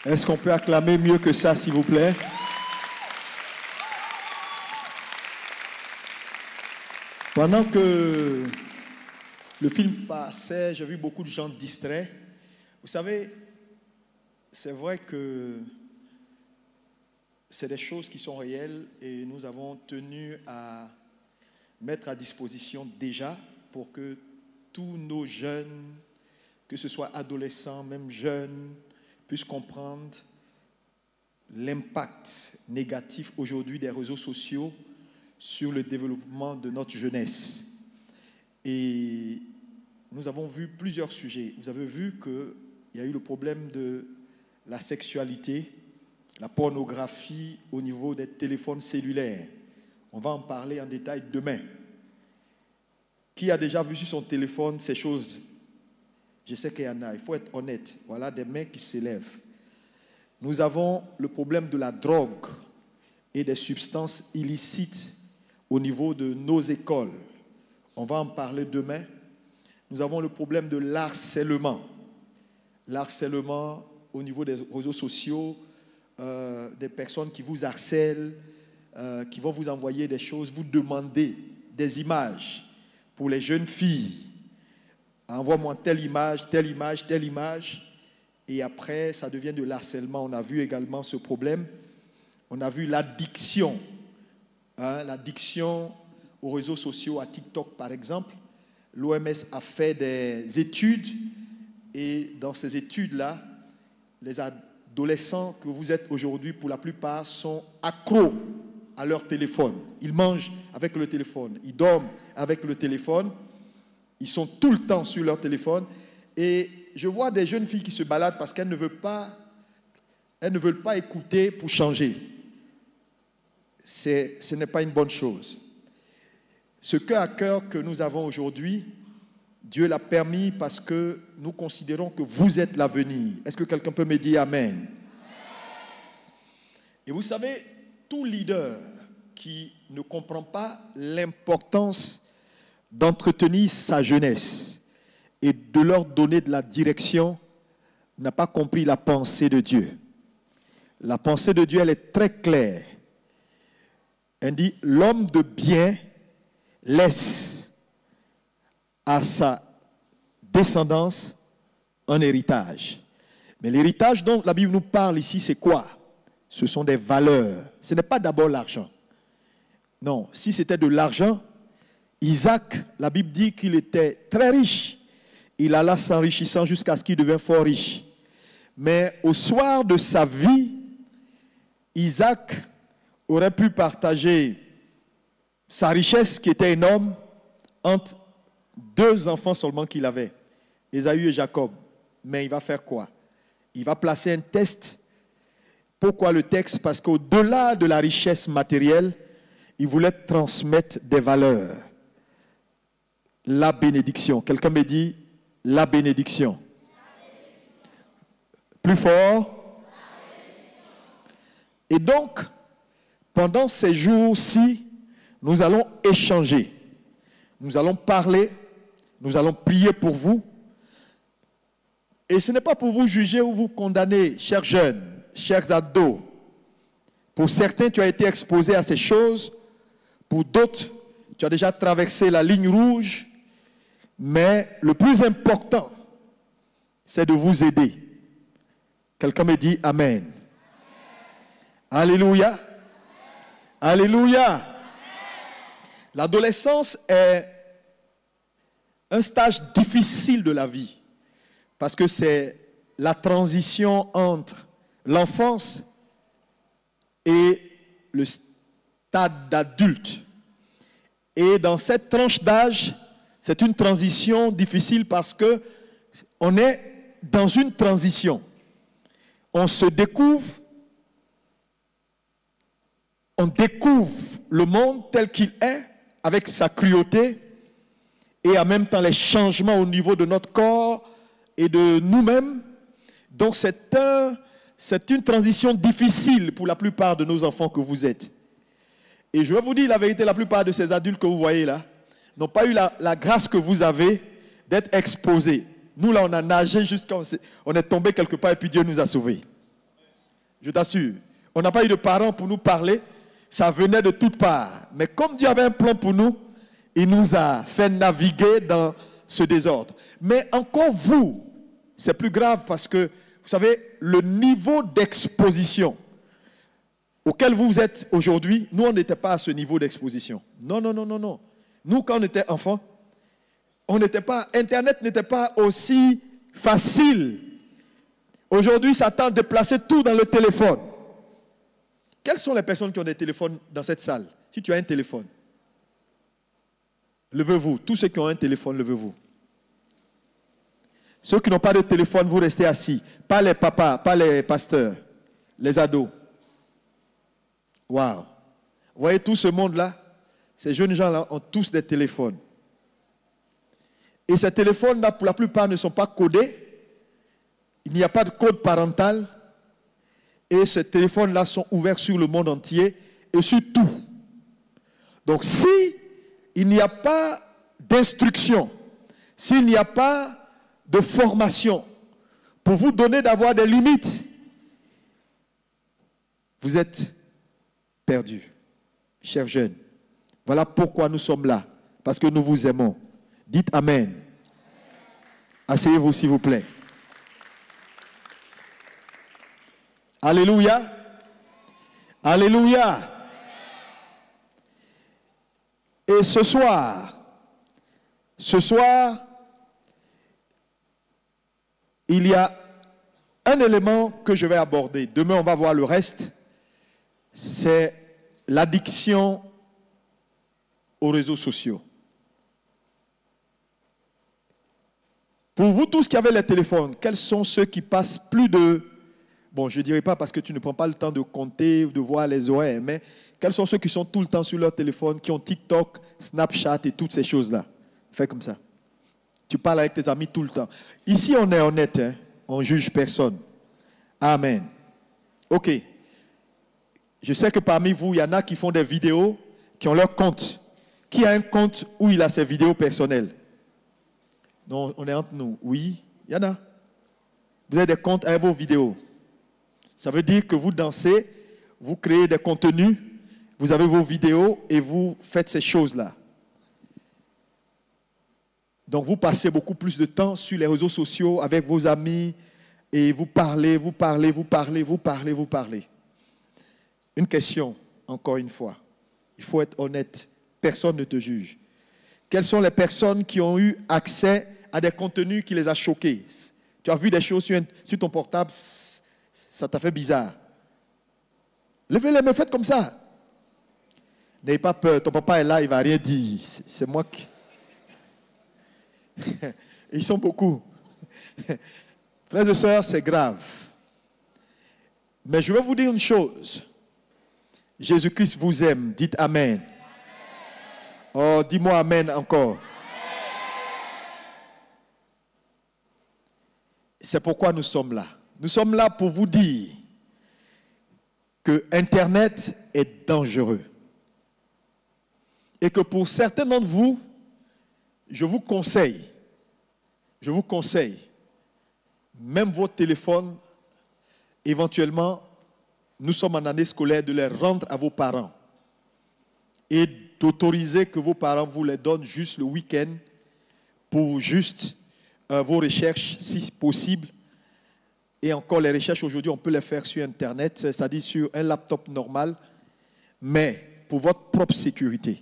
Est-ce qu'on peut acclamer mieux que ça, s'il vous plaît? Pendant que le film passait, j'ai vu beaucoup de gens distraits. Vous savez, c'est vrai que c'est des choses qui sont réelles et nous avons tenu à mettre à disposition déjà pour que tous nos jeunes, que ce soit adolescents, même jeunes, puissent comprendre l'impact négatif aujourd'hui des réseaux sociaux sur le développement de notre jeunesse. Et nous avons vu plusieurs sujets. Vous avez vu qu'il y a eu le problème de la sexualité, la pornographie au niveau des téléphones cellulaires. On va en parler en détail demain. Qui a déjà vu sur son téléphone ces choses? Je sais qu'il y en a, il faut être honnête. Voilà des mains qui s'élèvent. Nous avons le problème de la drogue et des substances illicites au niveau de nos écoles. On va en parler demain. Nous avons le problème de l'harcèlement. L'harcèlement au niveau des réseaux sociaux, des personnes qui vous harcèlent, qui vont vous envoyer des choses, vous demander des images pour les jeunes filles. Envoie-moi telle image, telle image, telle image. Et après, ça devient de l'harcèlement. On a vu également ce problème. On a vu l'addiction. L'addiction aux réseaux sociaux, à TikTok par exemple. L'OMS a fait des études. Et dans ces études-là, les adolescents que vous êtes aujourd'hui, pour la plupart, sont accros à leur téléphone. Ils mangent avec le téléphone. Ils dorment avec le téléphone. Ils sont tout le temps sur leur téléphone. Et je vois des jeunes filles qui se baladent parce qu'elles ne veulent pas écouter pour changer. Ce n'est pas une bonne chose. Ce cœur à cœur que nous avons aujourd'hui, Dieu l'a permis parce que nous considérons que vous êtes l'avenir. Est-ce que quelqu'un peut me dire Amen? Et vous savez, tout leader qui ne comprend pas l'importance d'entretenir sa jeunesse et de leur donner de la direction n'a pas compris la pensée de Dieu. La pensée de Dieu, elle est très claire. Elle dit, l'homme de bien laisse à sa descendance un héritage. Mais l'héritage dont la Bible nous parle ici, c'est quoi? Ce sont des valeurs. Ce n'est pas d'abord l'argent. Non, si c'était de l'argent, Isaac, la Bible dit qu'il était très riche. Il alla s'enrichissant jusqu'à ce qu'il devienne fort riche. Mais au soir de sa vie, Isaac aurait pu partager sa richesse qui était énorme entre deux enfants seulement qu'il avait, Ésaü et Jacob. Mais il va faire quoi? Il va placer un test. Pourquoi le texte? Parce qu'au-delà de la richesse matérielle, il voulait transmettre des valeurs. La bénédiction. Quelqu'un me dit la bénédiction. Plus fort. Et donc, pendant ces jours-ci, nous allons échanger. Nous allons parler. Nous allons prier pour vous. Et ce n'est pas pour vous juger ou vous condamner, chers jeunes, chers ados. Pour certains, tu as été exposé à ces choses. Pour d'autres, tu as déjà traversé la ligne rouge. Mais le plus important, c'est de vous aider. Quelqu'un me dit Amen. Amen. Alléluia. Amen. Alléluia. Amen. L'adolescence est un stage difficile de la vie. Parce que c'est la transition entre l'enfance et le stade d'adulte. Et dans cette tranche d'âge, c'est une transition difficile parce que on est dans une transition. On se découvre, on découvre le monde tel qu'il est, avec sa cruauté, et en même temps les changements au niveau de notre corps et de nous-mêmes. Donc c'est une transition difficile pour la plupart de nos enfants que vous êtes. Et je vais vous dire la vérité, la plupart de ces adultes que vous voyez là, n'ont pas eu la grâce que vous avez d'être exposés. Nous, là, on a nagé jusqu'à... On est tombé quelque part et puis Dieu nous a sauvés. Je t'assure. On n'a pas eu de parents pour nous parler. Ça venait de toutes parts. Mais comme Dieu avait un plan pour nous, il nous a fait naviguer dans ce désordre. Mais encore vous, c'est plus grave parce que, vous savez, le niveau d'exposition auquel vous êtes aujourd'hui, nous, on n'était pas à ce niveau d'exposition. Non, non, non, non, non. Nous, quand on était enfants, Internet n'était pas aussi facile. Aujourd'hui, ça tend à déplacer tout dans le téléphone. Quelles sont les personnes qui ont des téléphones dans cette salle? Si tu as un téléphone, levez-vous. Tous ceux qui ont un téléphone, levez-vous. Ceux qui n'ont pas de téléphone, vous restez assis. Pas les papas, pas les pasteurs, les ados. Waouh! Vous voyez tout ce monde-là? Ces jeunes gens-là ont tous des téléphones. Et ces téléphones-là, pour la plupart, ne sont pas codés. Il n'y a pas de code parental. Et ces téléphones-là sont ouverts sur le monde entier et sur tout. Donc, si il n'y a pas d'instruction, s'il n'y a pas de formation pour vous donner d'avoir des limites, vous êtes perdus, chers jeunes. Voilà pourquoi nous sommes là, parce que nous vous aimons. Dites Amen. Asseyez-vous, s'il vous plaît. Alléluia. Alléluia. Et ce soir, il y a un élément que je vais aborder. Demain, on va voir le reste. C'est l'addiction aux réseaux sociaux. Pour vous tous qui avez les téléphones, quels sont ceux qui passent plus de... Bon, je ne dirais pas parce que tu ne prends pas le temps de compter, de voir les horaires, mais quels sont ceux qui sont tout le temps sur leur téléphone, qui ont TikTok, Snapchat et toutes ces choses-là? Fais comme ça. Tu parles avec tes amis tout le temps. Ici, on est honnête, hein? On ne juge personne. Amen. Ok. Je sais que parmi vous, il y en a qui font des vidéos, qui ont leur compte. Qui a un compte où il a ses vidéos personnelles? Non, on est entre nous. Oui, il y en a. Vous avez des comptes avec vos vidéos. Ça veut dire que vous dansez, vous créez des contenus, vous avez vos vidéos et vous faites ces choses-là. Donc vous passez beaucoup plus de temps sur les réseaux sociaux avec vos amis et vous parlez. Une question, encore une fois. Il faut être honnête. Personne ne te juge. Quelles sont les personnes qui ont eu accès à des contenus qui les a choqués? Tu as vu des choses sur ton portable, ça t'a fait bizarre. Levez les mains, faites comme ça. N'ayez pas peur, ton papa est là, il ne va rien dire. C'est moi qui... Ils sont beaucoup. Frères et sœurs, c'est grave. Mais je vais vous dire une chose. Jésus-Christ vous aime. Dites Amen. Oh, dis-moi Amen encore. C'est pourquoi nous sommes là. Nous sommes là pour vous dire que Internet est dangereux. Et que pour certains d'entre vous, je vous conseille, même vos téléphones, éventuellement, nous sommes en année scolaire, de les rendre à vos parents. Et d'autoriser que vos parents vous les donnent juste le week-end pour juste vos recherches, si possible. Et encore, les recherches aujourd'hui, on peut les faire sur Internet, c'est-à-dire sur un laptop normal. Mais pour votre propre sécurité,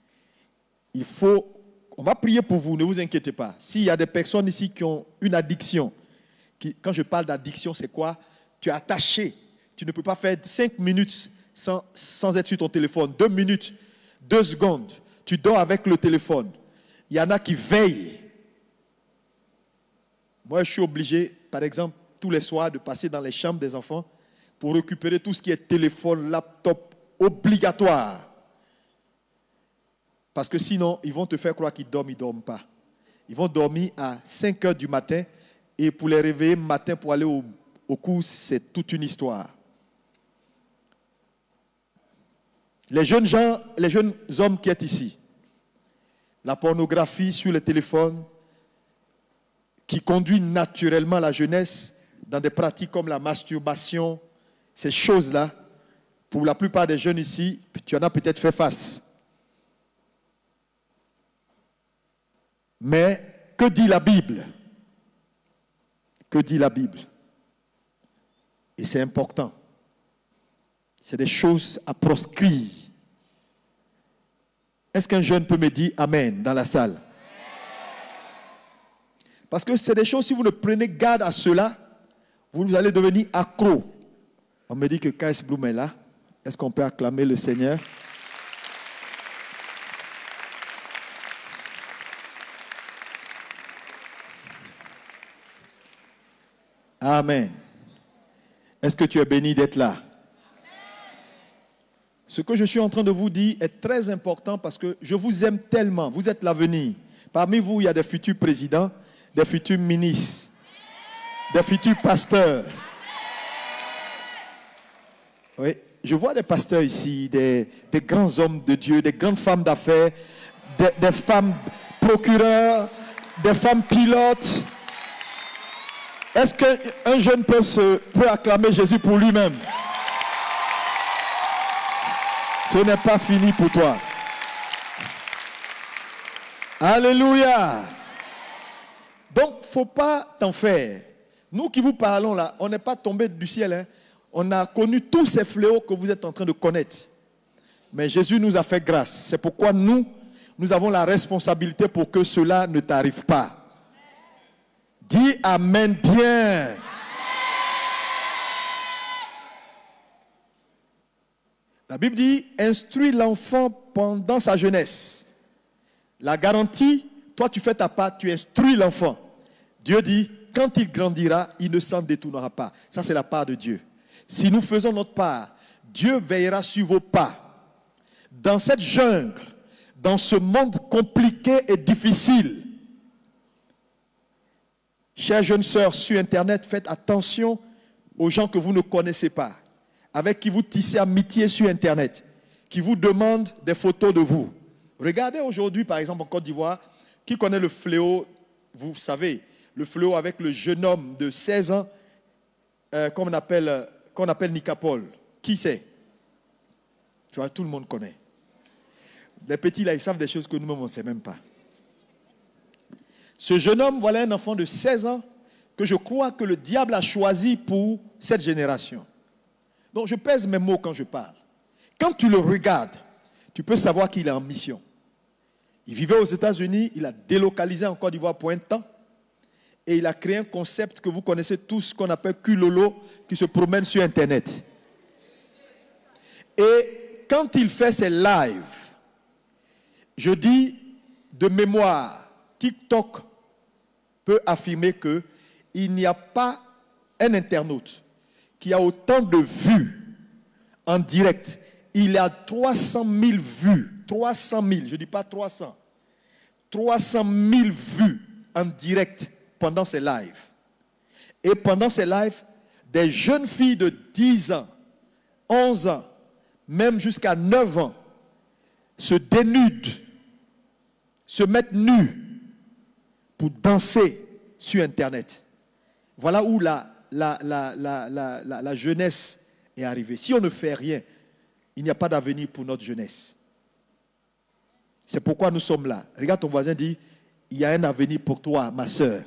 on va prier pour vous, ne vous inquiétez pas. S'il y a des personnes ici qui ont une addiction, quand je parle d'addiction, c'est quoi? Tu es attaché. Tu ne peux pas faire 5 minutes sans être sur ton téléphone. 2 minutes, 2 secondes. Tu dors avec le téléphone. Il y en a qui veillent. Moi, je suis obligé, par exemple, tous les soirs, de passer dans les chambres des enfants pour récupérer tout ce qui est téléphone, laptop, obligatoire. Parce que sinon, ils vont te faire croire qu'ils dorment, ils ne dorment pas. Ils vont dormir à 5 heures du matin et pour les réveiller le matin pour aller au cours, c'est toute une histoire. Les jeunes gens, les jeunes hommes qui sont ici, la pornographie sur le téléphone qui conduit naturellement la jeunesse dans des pratiques comme la masturbation Ces choses-là, pour la plupart des jeunes ici, tu en as peut-être fait face. Mais que dit la Bible? Que dit la Bible? Et c'est important. C'est des choses à proscrire. Est-ce qu'un jeune peut me dire Amen dans la salle? Parce que c'est des choses, si vous ne prenez garde à cela, vous allez devenir accro. On me dit que K.S. Bloom est là. Est-ce qu'on peut acclamer le Seigneur? Amen. Est-ce que tu es béni d'être là? Ce que je suis en train de vous dire est très important parce que je vous aime tellement. Vous êtes l'avenir. Parmi vous, il y a des futurs présidents, des futurs ministres, des futurs pasteurs. Oui, je vois des pasteurs ici, des grands hommes de Dieu, des grandes femmes d'affaires, des femmes procureurs, des femmes pilotes. Est-ce qu'un jeune peut acclamer Jésus pour lui-même? Ce n'est pas fini pour toi. Alléluia. Donc, il ne faut pas t'en faire. Nous qui vous parlons là, on n'est pas tombé du ciel. Hein. On a connu tous ces fléaux que vous êtes en train de connaître. Mais Jésus nous a fait grâce. C'est pourquoi nous avons la responsabilité pour que cela ne t'arrive pas. Dis Amen bien. Amen. La Bible dit, instruis l'enfant pendant sa jeunesse. La garantie, toi tu fais ta part, tu instruis l'enfant. Dieu dit, quand il grandira, il ne s'en détournera pas. Ça c'est la part de Dieu. Si nous faisons notre part, Dieu veillera sur vos pas. Dans cette jungle, dans ce monde compliqué et difficile, chères jeunes sœurs sur Internet, faites attention aux gens que vous ne connaissez pas, avec qui vous tissez amitié sur Internet, qui vous demandent des photos de vous. Regardez aujourd'hui, par exemple, en Côte d'Ivoire, qui connaît le fléau, vous savez, le fléau avec le jeune homme de 16 ans qu'on appelle Nicapol. Qui c'est? Tu vois, tout le monde connaît. Les petits là, ils savent des choses que nous-mêmes, on ne sait même pas. Ce jeune homme, voilà un enfant de 16 ans que je crois que le diable a choisi pour cette génération. Donc je pèse mes mots quand je parle. Quand tu le regardes, tu peux savoir qu'il est en mission. Il vivait aux États-Unis, il a délocalisé en Côte d'Ivoire pour un temps et il a créé un concept que vous connaissez tous qu'on appelle Culolo qui se promène sur Internet. Et quand il fait ses lives, je dis de mémoire, TikTok peut affirmer qu'il n'y a pas un internaute qui a autant de vues en direct. Il a 300 000 vues. 300 000, je ne dis pas 300. 300 000 vues en direct pendant ses lives. Et pendant ces lives, des jeunes filles de 10 ans, 11 ans, même jusqu'à 9 ans, se dénudent, se mettent nus pour danser sur Internet. Voilà où la jeunesse est arrivée. Si on ne fait rien, il n'y a pas d'avenir pour notre jeunesse. C'est pourquoi nous sommes là. Regarde ton voisin, dit, il y a un avenir pour toi, ma sœur.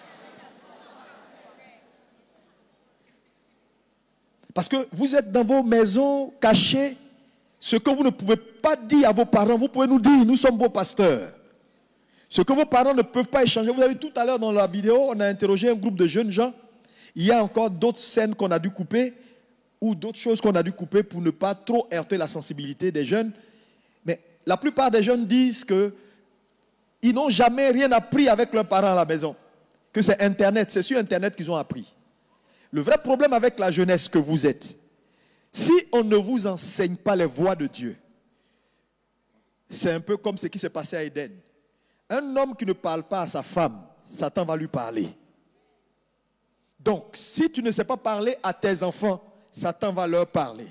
Parce que vous êtes dans vos maisons cachées. Ce que vous ne pouvez pas dire à vos parents, vous pouvez nous dire, nous sommes vos pasteurs. Ce que vos parents ne peuvent pas échanger. Vous avez vu tout à l'heure dans la vidéo, on a interrogé un groupe de jeunes gens. Il y a encore d'autres scènes qu'on a dû couper ou d'autres choses qu'on a dû couper pour ne pas trop heurter la sensibilité des jeunes. Mais la plupart des jeunes disent qu'ils n'ont jamais rien appris avec leurs parents à la maison. Que c'est Internet, c'est sur Internet qu'ils ont appris. Le vrai problème avec la jeunesse que vous êtes, si on ne vous enseigne pas les voies de Dieu, c'est un peu comme ce qui s'est passé à Éden. Un homme qui ne parle pas à sa femme, Satan va lui parler. Donc, si tu ne sais pas parler à tes enfants, Satan va leur parler.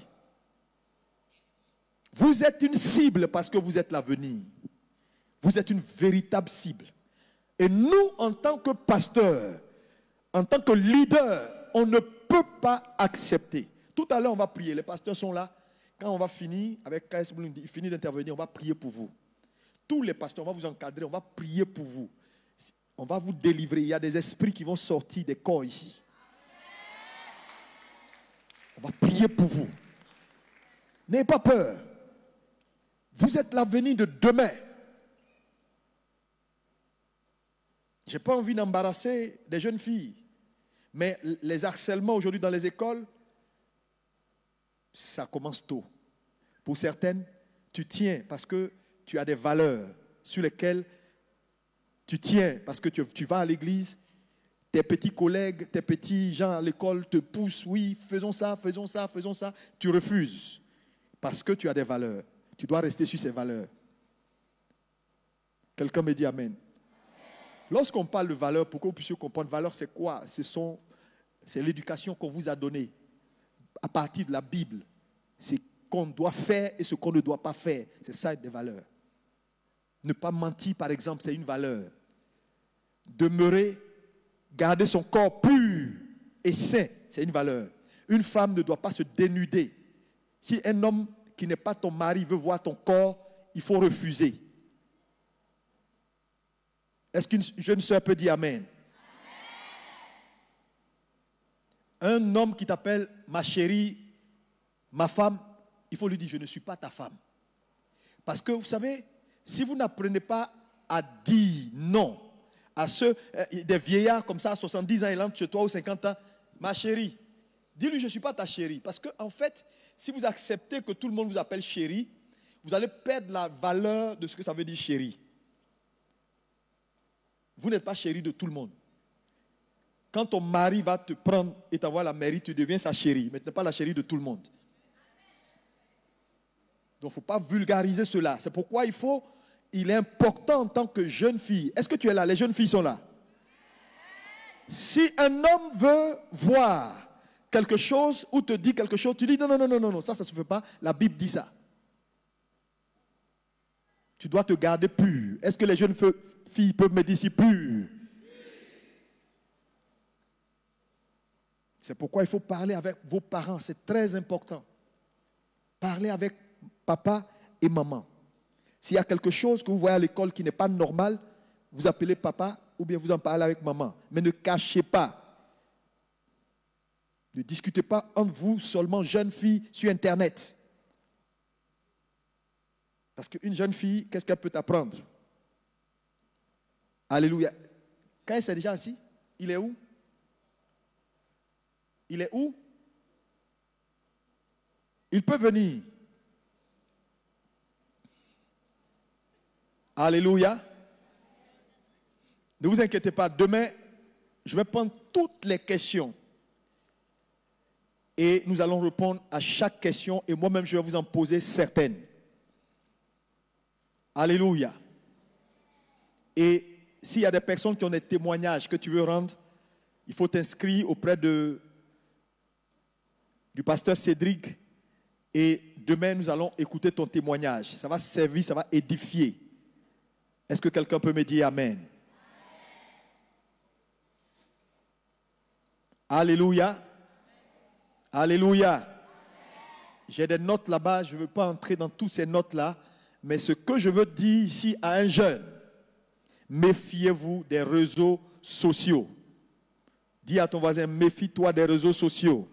Vous êtes une cible parce que vous êtes l'avenir. Vous êtes une véritable cible. Et nous, en tant que pasteurs, en tant que leaders, on ne peut pas accepter. Tout à l'heure, on va prier. Les pasteurs sont là. Quand on va finir, avec KS Bloom, il finit d'intervenir, on va prier pour vous. Tous les pasteurs, on va vous encadrer, on va prier pour vous. On va vous délivrer. Il y a des esprits qui vont sortir des corps ici. On va prier pour vous. N'ayez pas peur. Vous êtes l'avenir de demain. Je n'ai pas envie d'embarrasser des jeunes filles. Mais les harcèlements aujourd'hui dans les écoles, ça commence tôt. Pour certaines, tu tiens parce que tu as des valeurs sur lesquelles tu tiens, parce que tu vas à l'église, tes petits collègues, tes petits gens à l'école te poussent, oui, faisons ça, faisons ça, faisons ça. Tu refuses parce que tu as des valeurs. Tu dois rester sur ces valeurs. Quelqu'un me dit Amen. Lorsqu'on parle de valeurs, pour que vous puissiez comprendre, valeur c'est quoi? C'est l'éducation qu'on vous a donnée à partir de la Bible. C'est ce qu'on doit faire et ce qu'on ne doit pas faire. C'est ça des valeurs. Ne pas mentir, par exemple, c'est une valeur. Demeurer, garder son corps pur et sain, c'est une valeur. Une femme ne doit pas se dénuder. Si un homme qui n'est pas ton mari veut voir ton corps, il faut refuser. Est-ce qu'une jeune sœur peut dire Amen? Un homme qui t'appelle ma chérie, ma femme, il faut lui dire je ne suis pas ta femme. Parce que vous savez, si vous n'apprenez pas à dire non à ceux, des vieillards comme ça, à 70 ans, ils rentrent chez toi ou 50 ans, ma chérie, dis-lui je ne suis pas ta chérie. Parce qu'en fait, si vous acceptez que tout le monde vous appelle chérie, vous allez perdre la valeur de ce que ça veut dire chérie. Vous n'êtes pas chérie de tout le monde. Quand ton mari va te prendre et t'avoir la mairie, tu deviens sa chérie, mais tu n'es pas la chérie de tout le monde. Donc il ne faut pas vulgariser cela. C'est pourquoi il est important en tant que jeune fille. Est-ce que tu es là? Les jeunes filles sont là. Si un homme veut voir quelque chose ou te dit quelque chose, tu dis non, non, non, non, non, non, ça ne se fait pas. La Bible dit ça. Tu dois te garder pur. Est-ce que les jeunes filles peuvent me dire si pur? C'est pourquoi il faut parler avec vos parents. C'est très important. Parlez avec papa et maman. S'il y a quelque chose que vous voyez à l'école qui n'est pas normal, vous appelez papa ou bien vous en parlez avec maman. Mais ne cachez pas. Ne discutez pas entre vous seulement jeunes filles sur Internet. Parce qu'une jeune fille, qu'est-ce qu'elle peut t'apprendre? Alléluia. Quand elle s'est déjà assis, il est où? Il est où? Il peut venir. Alléluia. Ne vous inquiétez pas. Demain, je vais prendre toutes les questions. Et nous allons répondre à chaque question. Et moi-même, je vais vous en poser certaines. Alléluia. Et s'il y a des personnes qui ont des témoignages que tu veux rendre, il faut t'inscrire auprès du pasteur Cédric. Et demain, nous allons écouter ton témoignage. Ça va servir, ça va édifier. Est-ce que quelqu'un peut me dire Amen? Alléluia. Alléluia. J'ai des notes là-bas, je ne veux pas entrer dans toutes ces notes-là, mais ce que je veux dire ici à un jeune, méfiez-vous des réseaux sociaux. Dis à ton voisin, méfie-toi des réseaux sociaux.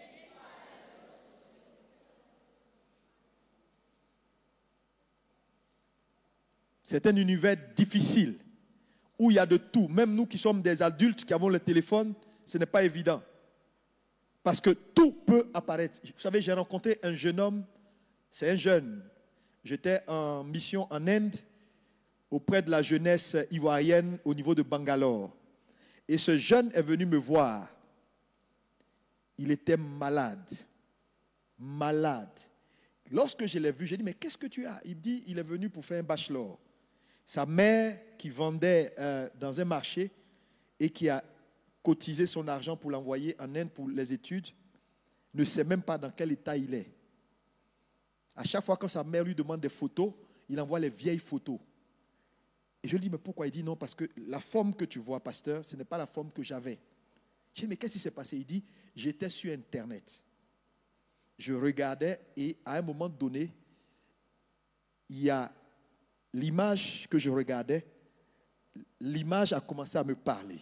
C'est un univers difficile, où il y a de tout. Même nous qui sommes des adultes, qui avons le téléphone, ce n'est pas évident. Parce que tout peut apparaître. Vous savez, j'ai rencontré un jeune homme, c'est un jeune. J'étais en mission en Inde, auprès de la jeunesse ivoirienne au niveau de Bangalore. Et ce jeune est venu me voir. Il était malade. Malade. Lorsque je l'ai vu, j'ai dit, mais qu'est-ce que tu as? Il me dit, il est venu pour faire un bachelor. Sa mère, qui vendait dans un marché et qui a cotisé son argent pour l'envoyer en Inde pour les études, ne sait même pas dans quel état il est. À chaque fois que sa mère lui demande des photos, il envoie les vieilles photos. Et je lui dis, mais pourquoi? Il dit, non, parce que la forme que tu vois, pasteur, ce n'est pas la forme que j'avais. Je dis, mais qu'est-ce qui s'est passé? Il dit, j'étais sur Internet. je regardais et à un moment donné, il y a l'image que je regardais, l'image a commencé à me parler.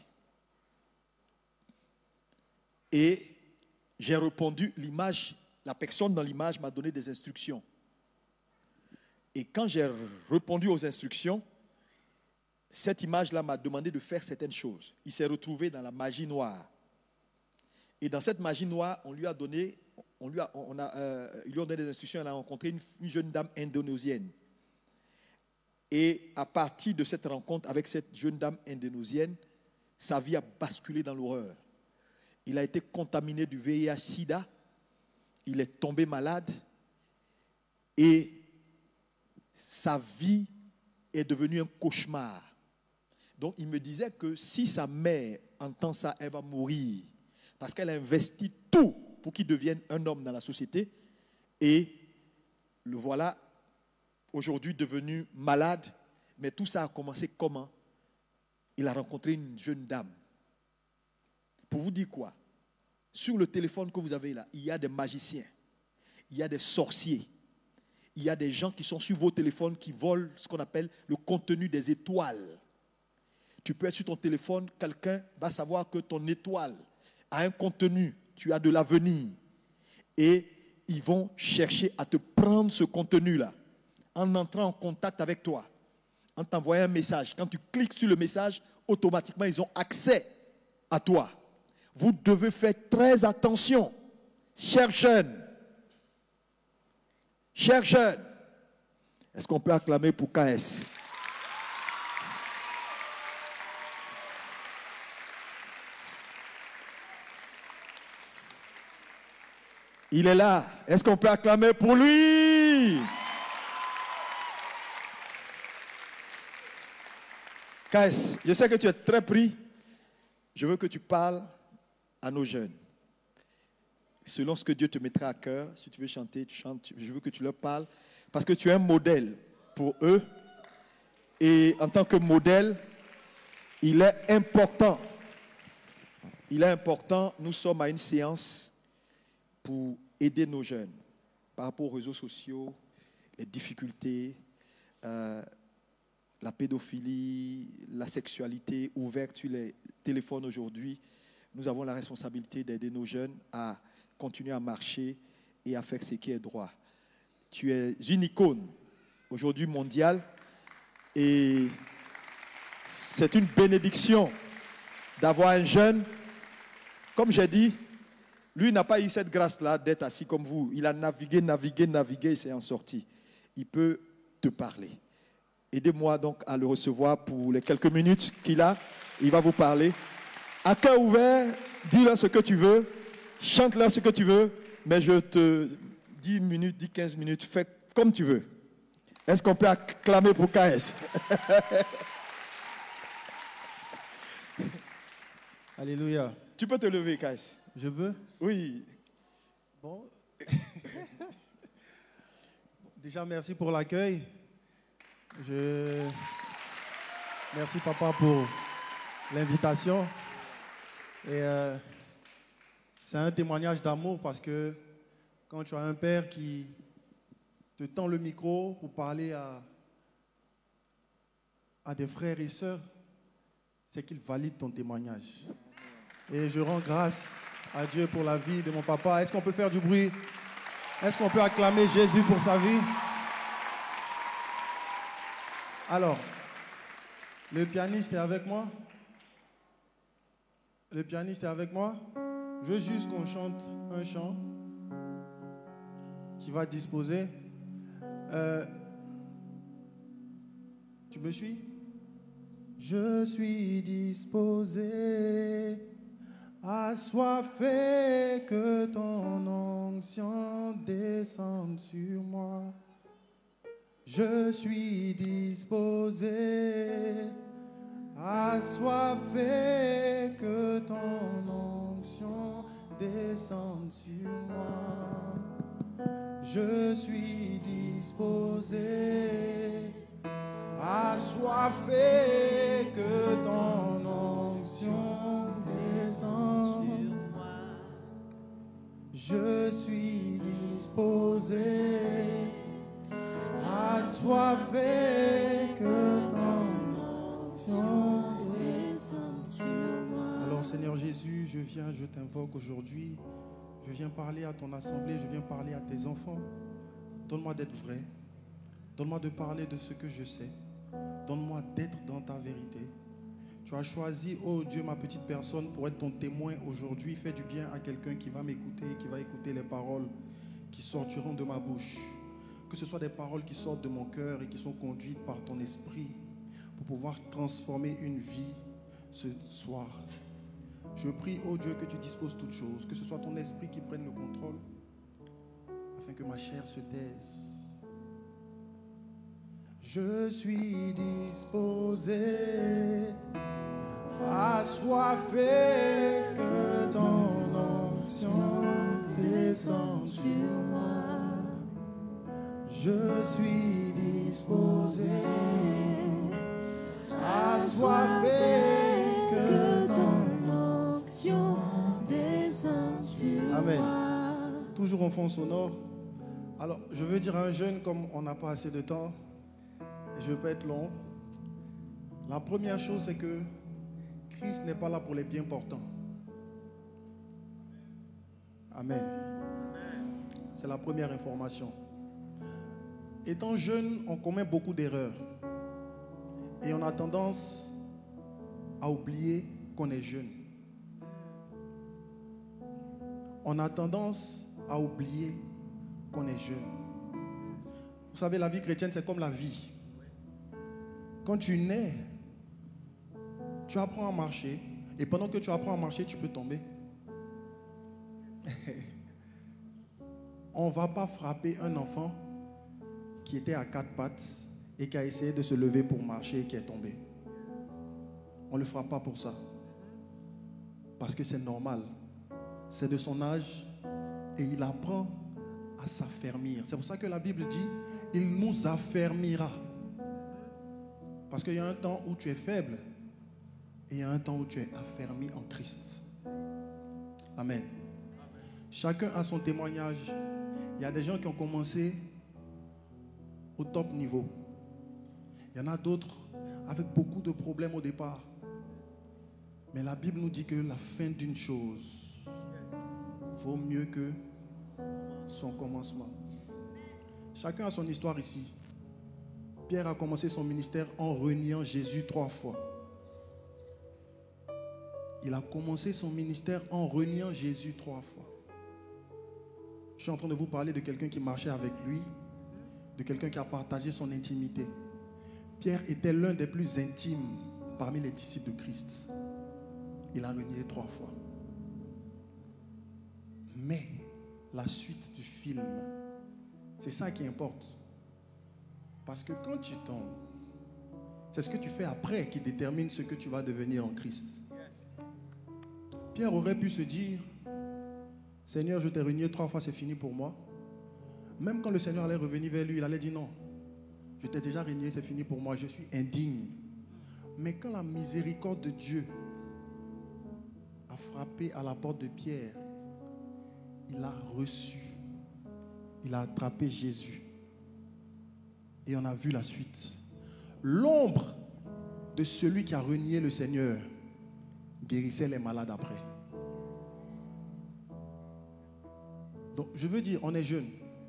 Et j'ai répondu, l'image, la personne dans l'image m'a donné des instructions. Et quand j'ai répondu aux instructions, cette image-là m'a demandé de faire certaines choses. Il s'est retrouvé dans la magie noire. Et dans cette magie noire, on lui a donné, ils lui ont donné des instructions. Elle a rencontré une jeune dame indonésienne. Et à partir de cette rencontre avec cette jeune dame indonésienne, sa vie a basculé dans l'horreur. Il a été contaminé du VIH-Sida. Il est tombé malade. Et sa vie est devenue un cauchemar. Donc il me disait que si sa mère entend ça, elle va mourir. Parce qu'elle a investi tout pour qu'il devienne un homme dans la société. Et le voilà aujourd'hui devenu malade. Mais tout ça a commencé comment? Il a rencontré une jeune dame. Pour vous dire quoi? Sur le téléphone que vous avez là, il y a des magiciens. Il y a des sorciers. Il y a des gens qui sont sur vos téléphones qui volent ce qu'on appelle le contenu des étoiles. Tu peux être sur ton téléphone, quelqu'un va savoir que ton étoile a un contenu, tu as de l'avenir. Et ils vont chercher à te prendre ce contenu-là en entrant en contact avec toi, en t'envoyant un message. Quand tu cliques sur le message, automatiquement, ils ont accès à toi. Vous devez faire très attention, chers jeunes. Chers jeunes, est-ce qu'on peut acclamer pour KS? Il est là. Est-ce qu'on peut acclamer pour lui? KS, je sais que tu es très pris. Je veux que tu parles à nos jeunes. Selon ce que Dieu te mettra à cœur, si tu veux chanter, tu chantes. Je veux que tu leur parles parce que tu es un modèle pour eux. Et en tant que modèle, il est important. Il est important. Nous sommes à une séance pour aider nos jeunes par rapport aux réseaux sociaux, les difficultés, la pédophilie, la sexualité ouverte sur les téléphones aujourd'hui. Nous avons la responsabilité d'aider nos jeunes à continuer à marcher et à faire ce qui est droit. Tu es une icône aujourd'hui mondiale et c'est une bénédiction d'avoir un jeune. Comme j'ai dit, lui n'a pas eu cette grâce-là d'être assis comme vous. Il a navigué, et s'est en sorti. Il peut te parler. Aidez-moi donc à le recevoir pour les quelques minutes qu'il a. Il va vous parler. À cœur ouvert, dis-leur ce que tu veux. Chante-leur ce que tu veux. Mais je te dis 10 minutes, 10, 15 minutes. Fais comme tu veux. Est-ce qu'on peut acclamer pour KS? Alléluia. Tu peux te lever, KS. Je veux? Oui. Bon. Déjà, merci pour l'accueil. Merci, papa, pour l'invitation. Et c'est un témoignage d'amour parce que quand tu as un père qui te tend le micro pour parler à des frères et sœurs, c'est qu'il valide ton témoignage. Et je rends grâce à Dieu pour la vie de mon papa. Est-ce qu'on peut faire du bruit? Est-ce qu'on peut acclamer Jésus pour sa vie? Alors, le pianiste est avec moi? Le pianiste est avec moi? Je veux juste qu'on chante un chant qui va disposer. Tu me suis? Je suis disposé, assoiffé, que ton onction descende sur moi. Je suis disposé, assoiffé, que ton onction descende sur moi. Je suis disposé, assoiffé, que ton onction descende sur moi. Je suis disposé, assoiffé que ton onction descende sur moi. Alors Seigneur Jésus, je viens, je t'invoque aujourd'hui. Je viens parler à ton assemblée, je viens parler à tes enfants. Donne-moi d'être vrai. Donne-moi de parler de ce que je sais. Donne-moi d'être dans ta vérité. Tu as choisi, oh Dieu, ma petite personne pour être ton témoin aujourd'hui. Fais du bien à quelqu'un qui va m'écouter, qui va écouter les paroles qui sortiront de ma bouche. Que ce soit des paroles qui sortent de mon cœur et qui sont conduites par ton esprit pour pouvoir transformer une vie ce soir. Je prie, oh Dieu, que tu disposes toutes choses, que ce soit ton esprit qui prenne le contrôle afin que ma chair se taise. Je suis disposé, assoiffé que ton onction descende sur moi. Je suis disposé, assoiffé que ton onction descende sur moi. Amen. Toujours en fond sonore. Alors, je veux dire à un jeune, comme on n'a pas assez de temps, je peux être long. La première chose, c'est que Christ n'est pas là pour les bien portants. Amen. C'est la première information. Étant jeune, on commet beaucoup d'erreurs. Et on a tendance à oublier qu'on est jeune. On a tendance à oublier qu'on est jeune. Vous savez, la vie chrétienne, c'est comme la vie. Quand tu nais, tu apprends à marcher. Et pendant que tu apprends à marcher, tu peux tomber. On ne va pas frapper un enfant qui était à 4 pattes et qui a essayé de se lever pour marcher et qui est tombé. On ne le frappe pas pour ça. Parce que c'est normal. C'est de son âge et il apprend à s'affermir. C'est pour ça que la Bible dit, il nous affermira. Parce qu'il y a un temps où tu es faible et il y a un temps où tu es affermi en Christ. Amen. Chacun a son témoignage. Il y a des gens qui ont commencé au top niveau. Il y en a d'autres avec beaucoup de problèmes au départ. Mais la Bible nous dit que la fin d'une chose vaut mieux que son commencement. Chacun a son histoire ici. Pierre a commencé son ministère en reniant Jésus 3 fois. Il a commencé son ministère en reniant Jésus 3 fois. Je suis en train de vous parler de quelqu'un qui marchait avec lui, de quelqu'un qui a partagé son intimité. Pierre était l'un des plus intimes parmi les disciples de Christ. Il a renié 3 fois. Mais la suite du film, c'est ça qui importe. Parce que quand tu tombes, c'est ce que tu fais après qui détermine ce que tu vas devenir en Christ. Pierre aurait pu se dire, Seigneur, je t'ai renié 3 fois, c'est fini pour moi. Même quand le Seigneur allait revenir vers lui, il allait dire non, je t'ai déjà renié, c'est fini pour moi, je suis indigne. Mais quand la miséricorde de Dieu a frappé à la porte de Pierre, il a reçu, il a attrapé Jésus. Et on a vu la suite. L'ombre de celui qui a renié le Seigneur guérissait les malades après. Donc, je veux dire, on est jeune.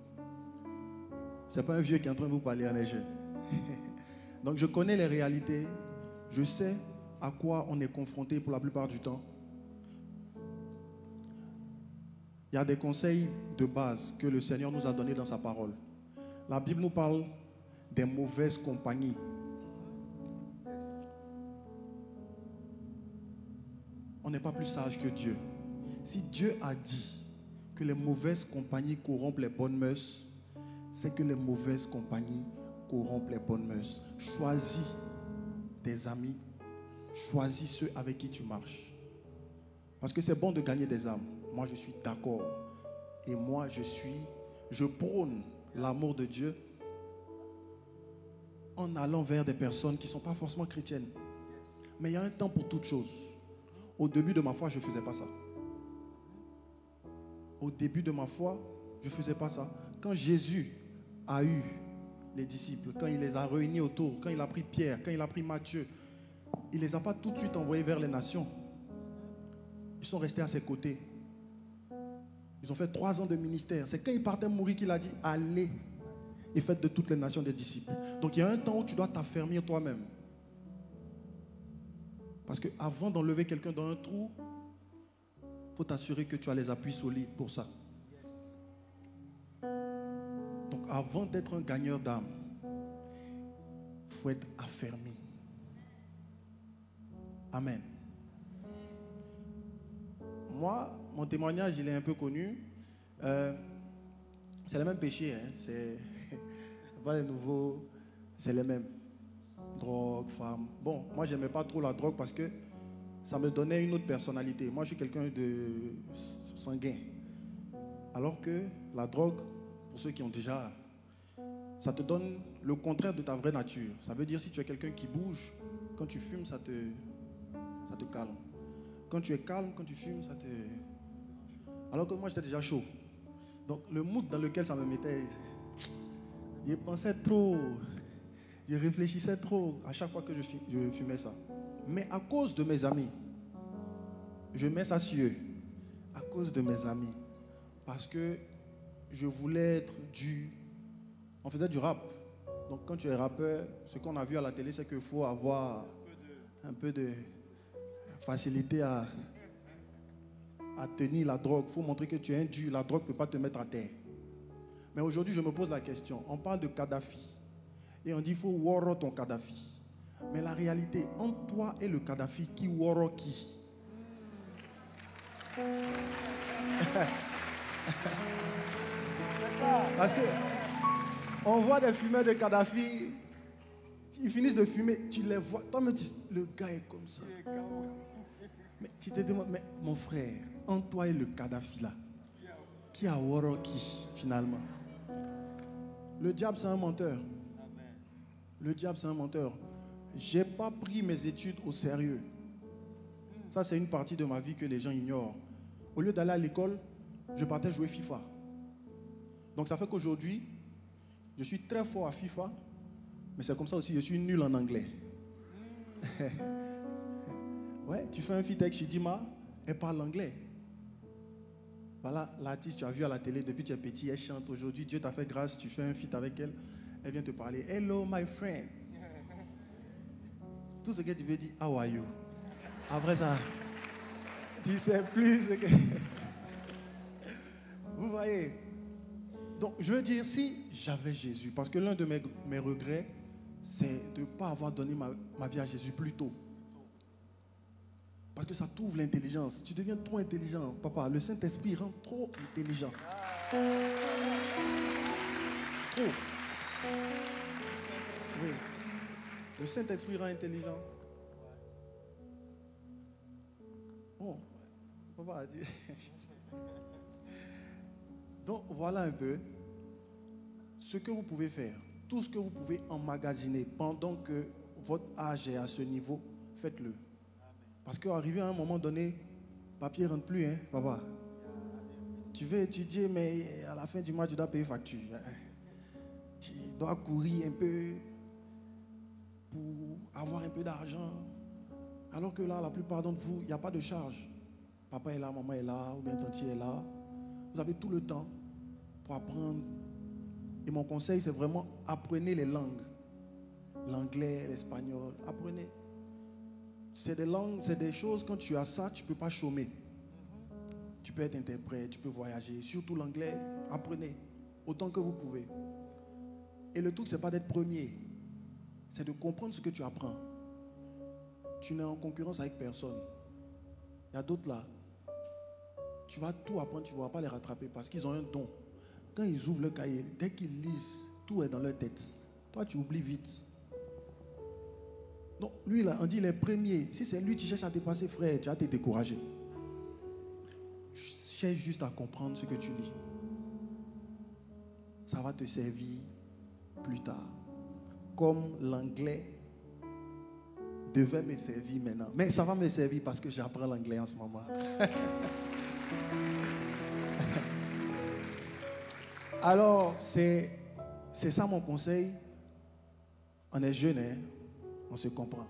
Ce n'est pas un vieux qui est en train de vous parler, on est jeune. Donc, je connais les réalités. Je sais à quoi on est confronté pour la plupart du temps. Il y a des conseils de base que le Seigneur nous a donnés dans sa parole. La Bible nous parle des mauvaises compagnies. On n'est pas plus sage que Dieu. Si Dieu a dit que les mauvaises compagnies corrompent les bonnes mœurs, c'est que les mauvaises compagnies corrompent les bonnes mœurs. Choisis tes amis, choisis ceux avec qui tu marches. Parce que c'est bon de gagner des âmes. Moi, je suis d'accord. Et moi, je prône l'amour de Dieu en allant vers des personnes qui ne sont pas forcément chrétiennes. Mais il y a un temps pour toute chose. Au début de ma foi, je ne faisais pas ça. au début de ma foi, je ne faisais pas ça. Quand Jésus a eu les disciples, quand il les a réunis autour, quand il a pris Pierre, quand il a pris Matthieu, il ne les a pas tout de suite envoyés vers les nations. Ils sont restés à ses côtés. Ils ont fait 3 ans de ministère. C'est quand il partait mourir qu'il a dit, allez et faites de toutes les nations des disciples. Donc il y a un temps où tu dois t'affermir toi-même. Parce qu'avant d'enlever quelqu'un dans un trou, il faut t'assurer que tu as les appuis solides pour ça. Donc avant d'être un gagneur d'âme, il faut être affermi. Amen. Moi, mon témoignage, il est un peu connu. C'est le même péché. Hein. C'est pas les nouveaux, c'est les mêmes. Drogue, femme. Bon, moi, j'aimais pas trop la drogue parce que ça me donnait une autre personnalité. Moi, je suis quelqu'un de sanguin. Alors que la drogue, pour ceux qui ont déjà, ça te donne le contraire de ta vraie nature. Ça veut dire si tu es quelqu'un qui bouge, quand tu fumes, ça te calme. Quand tu es calme, quand tu fumes, ça te... Alors que moi, j'étais déjà chaud. Donc, le mood dans lequel ça me mettait, je pensais trop, je réfléchissais trop à chaque fois que je fumais ça. Mais à cause de mes amis, je mets ça sur eux. À cause de mes amis. Parce que je voulais être On faisait du rap. Donc, quand tu es rappeur, ce qu'on a vu à la télé, c'est qu'il faut avoir un peu de facilité à tenir la drogue. Il faut montrer que tu es un dur. La drogue ne peut pas te mettre à terre. Mais aujourd'hui, je me pose la question. On parle de Kadhafi. Et on dit qu'il faut waro ton Kadhafi. Mais la réalité, entre toi et le Kadhafi, qui waro qui? Parce que on voit des fumeurs de Kadhafi, ils finissent de fumer, tu les vois. Toi, mais le gars est comme ça. Mais tu te demandes, mais mon frère, entre toi et le Kadhafi là, qui a waro qui finalement? Le diable, c'est un menteur. Le diable, c'est un menteur. Je n'ai pas pris mes études au sérieux. Ça, c'est une partie de ma vie que les gens ignorent. Au lieu d'aller à l'école, je partais jouer FIFA. Donc, ça fait qu'aujourd'hui, je suis très fort à FIFA, mais c'est comme ça aussi, je suis nul en anglais. Ouais, tu fais un feat avec Chidima, elle parle anglais. Voilà, l'artiste, tu as vu à la télé depuis que tu es petit, elle chante. Aujourd'hui, Dieu t'a fait grâce, tu fais un feat avec elle, elle vient te parler. Hello, my friend. Tout ce que tu veux dire, how are you? Après ça, tu ne sais plus ce que... Vous voyez? Donc, je veux dire, si j'avais Jésus, parce que l'un de mes regrets, c'est de ne pas avoir donné ma vie à Jésus plus tôt. Parce que ça t'ouvre l'intelligence. Tu deviens trop intelligent, papa. Le Saint-Esprit rend trop intelligent. Trop. Oui. Le Saint-Esprit rend intelligent. Bon, papa, Dieu. Donc, voilà un peu ce que vous pouvez faire. Tout ce que vous pouvez emmagasiner pendant que votre âge est à ce niveau, faites-le. Parce qu'arrivé à un moment donné, papier ne rentre plus, hein, papa. Tu veux étudier, mais à la fin du mois, tu dois payer facture. Tu dois courir un peu pour avoir un peu d'argent. Alors que là, la plupart d'entre vous, il n'y a pas de charge. Papa est là, maman est là, ou bien tanti est là. Vous avez tout le temps pour apprendre. Et mon conseil, c'est vraiment apprenez les langues. L'anglais, l'espagnol, apprenez. C'est des langues, c'est des choses, quand tu as ça, tu ne peux pas chômer. Tu peux être interprète, tu peux voyager. Surtout l'anglais, apprenez autant que vous pouvez. Et le truc, ce n'est pas d'être premier. C'est de comprendre ce que tu apprends. Tu n'es en concurrence avec personne. Il y a d'autres là. Tu vas tout apprendre, tu ne vas pas les rattraper parce qu'ils ont un don. Quand ils ouvrent le cahier, dès qu'ils lisent, tout est dans leur tête. Toi, tu oublies vite. Donc, lui, là, on dit les premiers. Si c'est lui qui cherche à te passer, frère, tu vas te décourager. Cherche juste à comprendre ce que tu lis. Ça va te servir plus tard. Comme l'anglais devait me servir maintenant. Mais ça va me servir parce que j'apprends l'anglais en ce moment. Alors, c'est ça mon conseil. On est jeune, hein? On se comprend.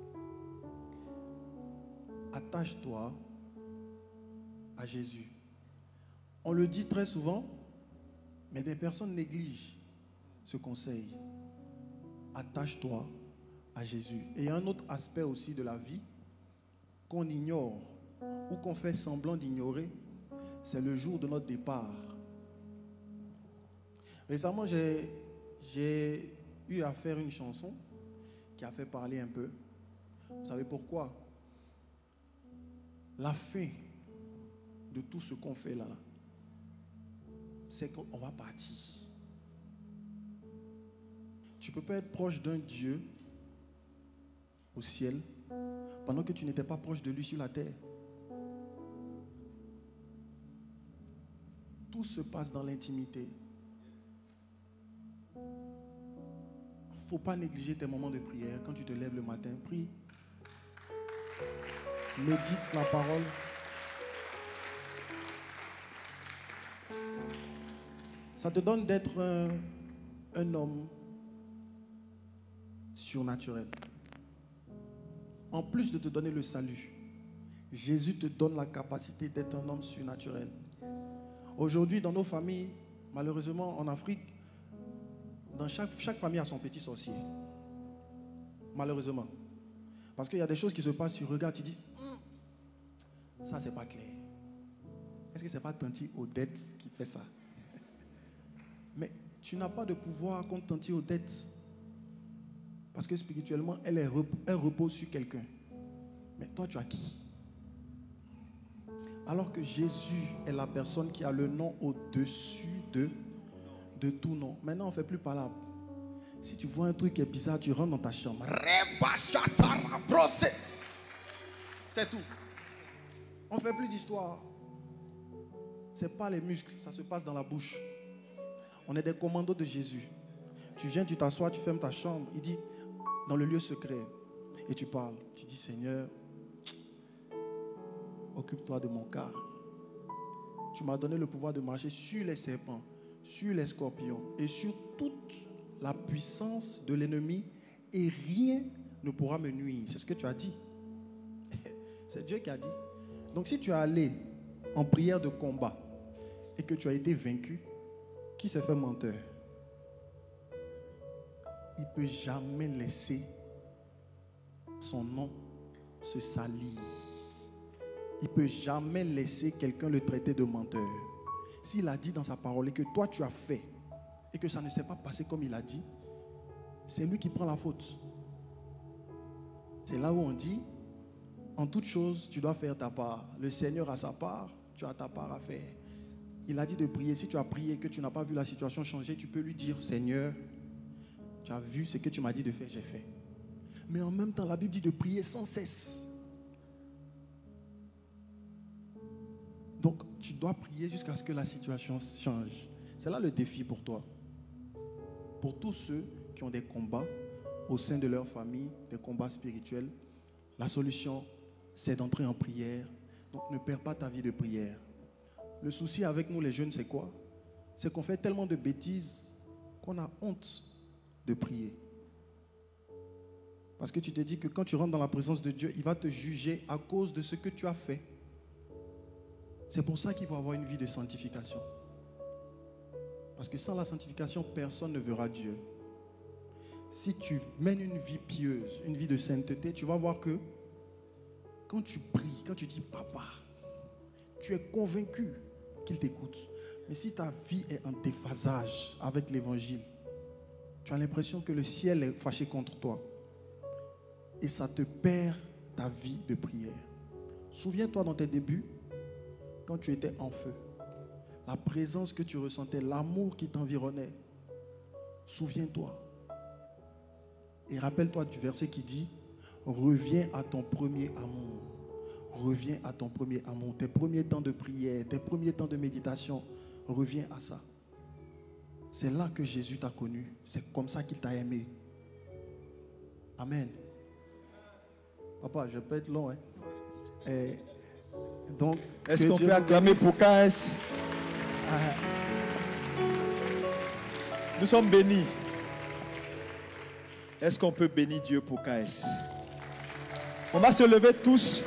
Attache-toi à Jésus. On le dit très souvent, mais des personnes négligent ce conseil. Attache-toi à Jésus. Et il y a un autre aspect aussi de la vie qu'on ignore ou qu'on fait semblant d'ignorer, c'est le jour de notre départ. Récemment, j'ai eu à faire une chanson qui a fait parler un peu. Vous savez pourquoi? La fin de tout ce qu'on fait là, c'est qu'on va partir. Tu ne peux pas être proche d'un Dieu au ciel pendant que tu n'étais pas proche de lui sur la terre. Tout se passe dans l'intimité. Il ne faut pas négliger tes moments de prière. Quand tu te lèves le matin, prie. Médite la parole. Ça te donne d'être un homme surnaturel. En plus de te donner le salut, Jésus te donne la capacité d'être un homme surnaturel. Aujourd'hui, dans nos familles, malheureusement en Afrique, dans chaque famille a son petit sorcier. Malheureusement. Parce qu'il y a des choses qui se passent, tu regardes, tu dis, ça c'est pas clair. Est-ce que c'est pas Tanti Odette qui fait ça? Mais tu n'as pas de pouvoir contre Tanti Odette. Parce que spirituellement, elle repose sur quelqu'un. Mais toi, tu as qui? Alors que Jésus est la personne qui a le nom au-dessus de tout nom. Maintenant, on ne fait plus palabre. Si tu vois un truc qui est bizarre, tu rentres dans ta chambre. C'est tout. On ne fait plus d'histoire. Ce n'est pas les muscles, ça se passe dans la bouche. On est des commandos de Jésus. Tu viens, tu t'assois, tu fermes ta chambre. Il dit, dans le lieu secret, et tu parles. Tu dis, Seigneur, occupe-toi de mon cas. Tu m'as donné le pouvoir de marcher sur les serpents, sur les scorpions et sur toute la puissance de l'ennemi, et rien ne pourra me nuire. C'est ce que tu as dit. C'est Dieu qui a dit. Donc si tu es allé en prière de combat et que tu as été vaincu, qui s'est fait menteur? Il ne peut jamais laisser son nom se salir. Il ne peut jamais laisser quelqu'un le traiter de menteur. S'il a dit dans sa parole et que toi tu as fait et que ça ne s'est pas passé comme il a dit, c'est lui qui prend la faute. C'est là où on dit, en toute chose, tu dois faire ta part. Le Seigneur a sa part, tu as ta part à faire. Il a dit de prier. Si tu as prié et que tu n'as pas vu la situation changer, tu peux lui dire, Seigneur, tu as vu ce que tu m'as dit de faire, j'ai fait. Mais en même temps, la Bible dit de prier sans cesse. Donc, tu dois prier jusqu'à ce que la situation change. C'est là le défi pour toi. Pour tous ceux qui ont des combats au sein de leur famille, des combats spirituels, la solution, c'est d'entrer en prière. Donc, ne perds pas ta vie de prière. Le souci avec nous, les jeunes, c'est quoi? C'est qu'on fait tellement de bêtises qu'on a honte de prier. Parce que tu te dis que quand tu rentres dans la présence de Dieu, il va te juger à cause de ce que tu as fait. C'est pour ça qu'il faut avoir une vie de sanctification. Parce que sans la sanctification, personne ne verra Dieu. Si tu mènes une vie pieuse, une vie de sainteté, tu vas voir que quand tu pries, quand tu dis papa, tu es convaincu qu'il t'écoute. Mais si ta vie est en déphasage avec l'évangile, tu as l'impression que le ciel est fâché contre toi. Et ça te perd ta vie de prière. Souviens-toi dans tes débuts, quand tu étais en feu, la présence que tu ressentais, l'amour qui t'environnait. Souviens-toi. Et rappelle-toi du verset qui dit, reviens à ton premier amour. Reviens à ton premier amour. Tes premiers temps de prière, tes premiers temps de méditation, reviens à ça. C'est là que Jésus t'a connu. C'est comme ça qu'il t'a aimé. Amen. Papa, je peux être long. Hein? Donc, est-ce qu'on peut acclamer pour KS? Nous sommes bénis. Est-ce qu'on peut bénir Dieu pour KS? On va se lever tous.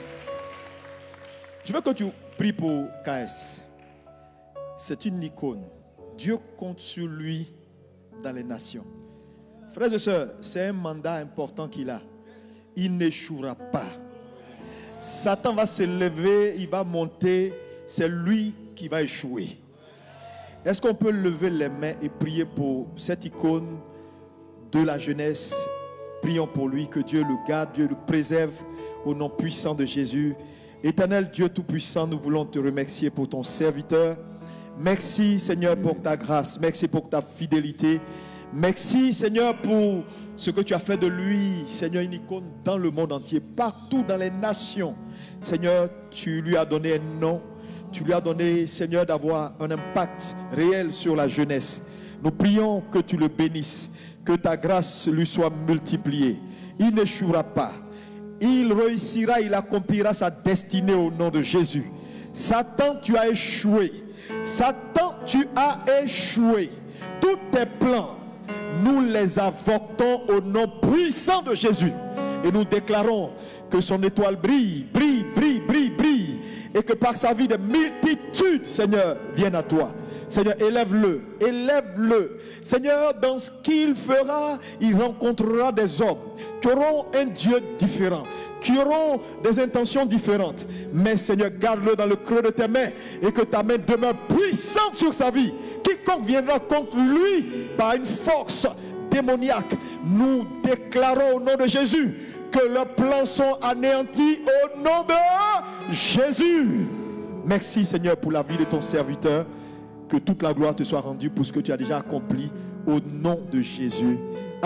Je veux que tu pries pour KS. C'est une icône. Dieu compte sur lui dans les nations. Frères et sœurs, c'est un mandat important qu'il a. Il n'échouera pas. Satan va se lever, il va monter. C'est lui qui va échouer. Est-ce qu'on peut lever les mains et prier pour cette icône de la jeunesse? Prions pour lui, que Dieu le garde, Dieu le préserve au nom puissant de Jésus. Éternel Dieu Tout-Puissant, nous voulons te remercier pour ton serviteur. Merci Seigneur pour ta grâce, merci pour ta fidélité. Merci Seigneur pour ce que tu as fait de lui, Seigneur, une icône dans le monde entier, partout dans les nations. Seigneur, tu lui as donné un nom. Tu lui as donné, Seigneur, d'avoir un impact réel sur la jeunesse. Nous prions que tu le bénisses, que ta grâce lui soit multipliée. Il n'échouera pas. Il réussira, il accomplira sa destinée au nom de Jésus. Satan, tu as échoué. Satan, tu as échoué. Tous tes plans, nous les avortons au nom puissant de Jésus. Et nous déclarons que son étoile brille, brille, brille, brille, brille. Et que par sa vie, des multitudes, Seigneur, viennent à toi. Seigneur, élève-le, élève-le. Seigneur, dans ce qu'il fera, il rencontrera des hommes qui auront un Dieu différent, qui auront des intentions différentes. Mais Seigneur, garde-le dans le creux de tes mains et que ta main demeure puissante sur sa vie. Quiconque viendra contre lui par une force démoniaque, nous déclarons au nom de Jésus que leurs plans sont anéantis au nom de Jésus. Merci Seigneur pour la vie de ton serviteur. Que toute la gloire te soit rendue pour ce que tu as déjà accompli au nom de Jésus.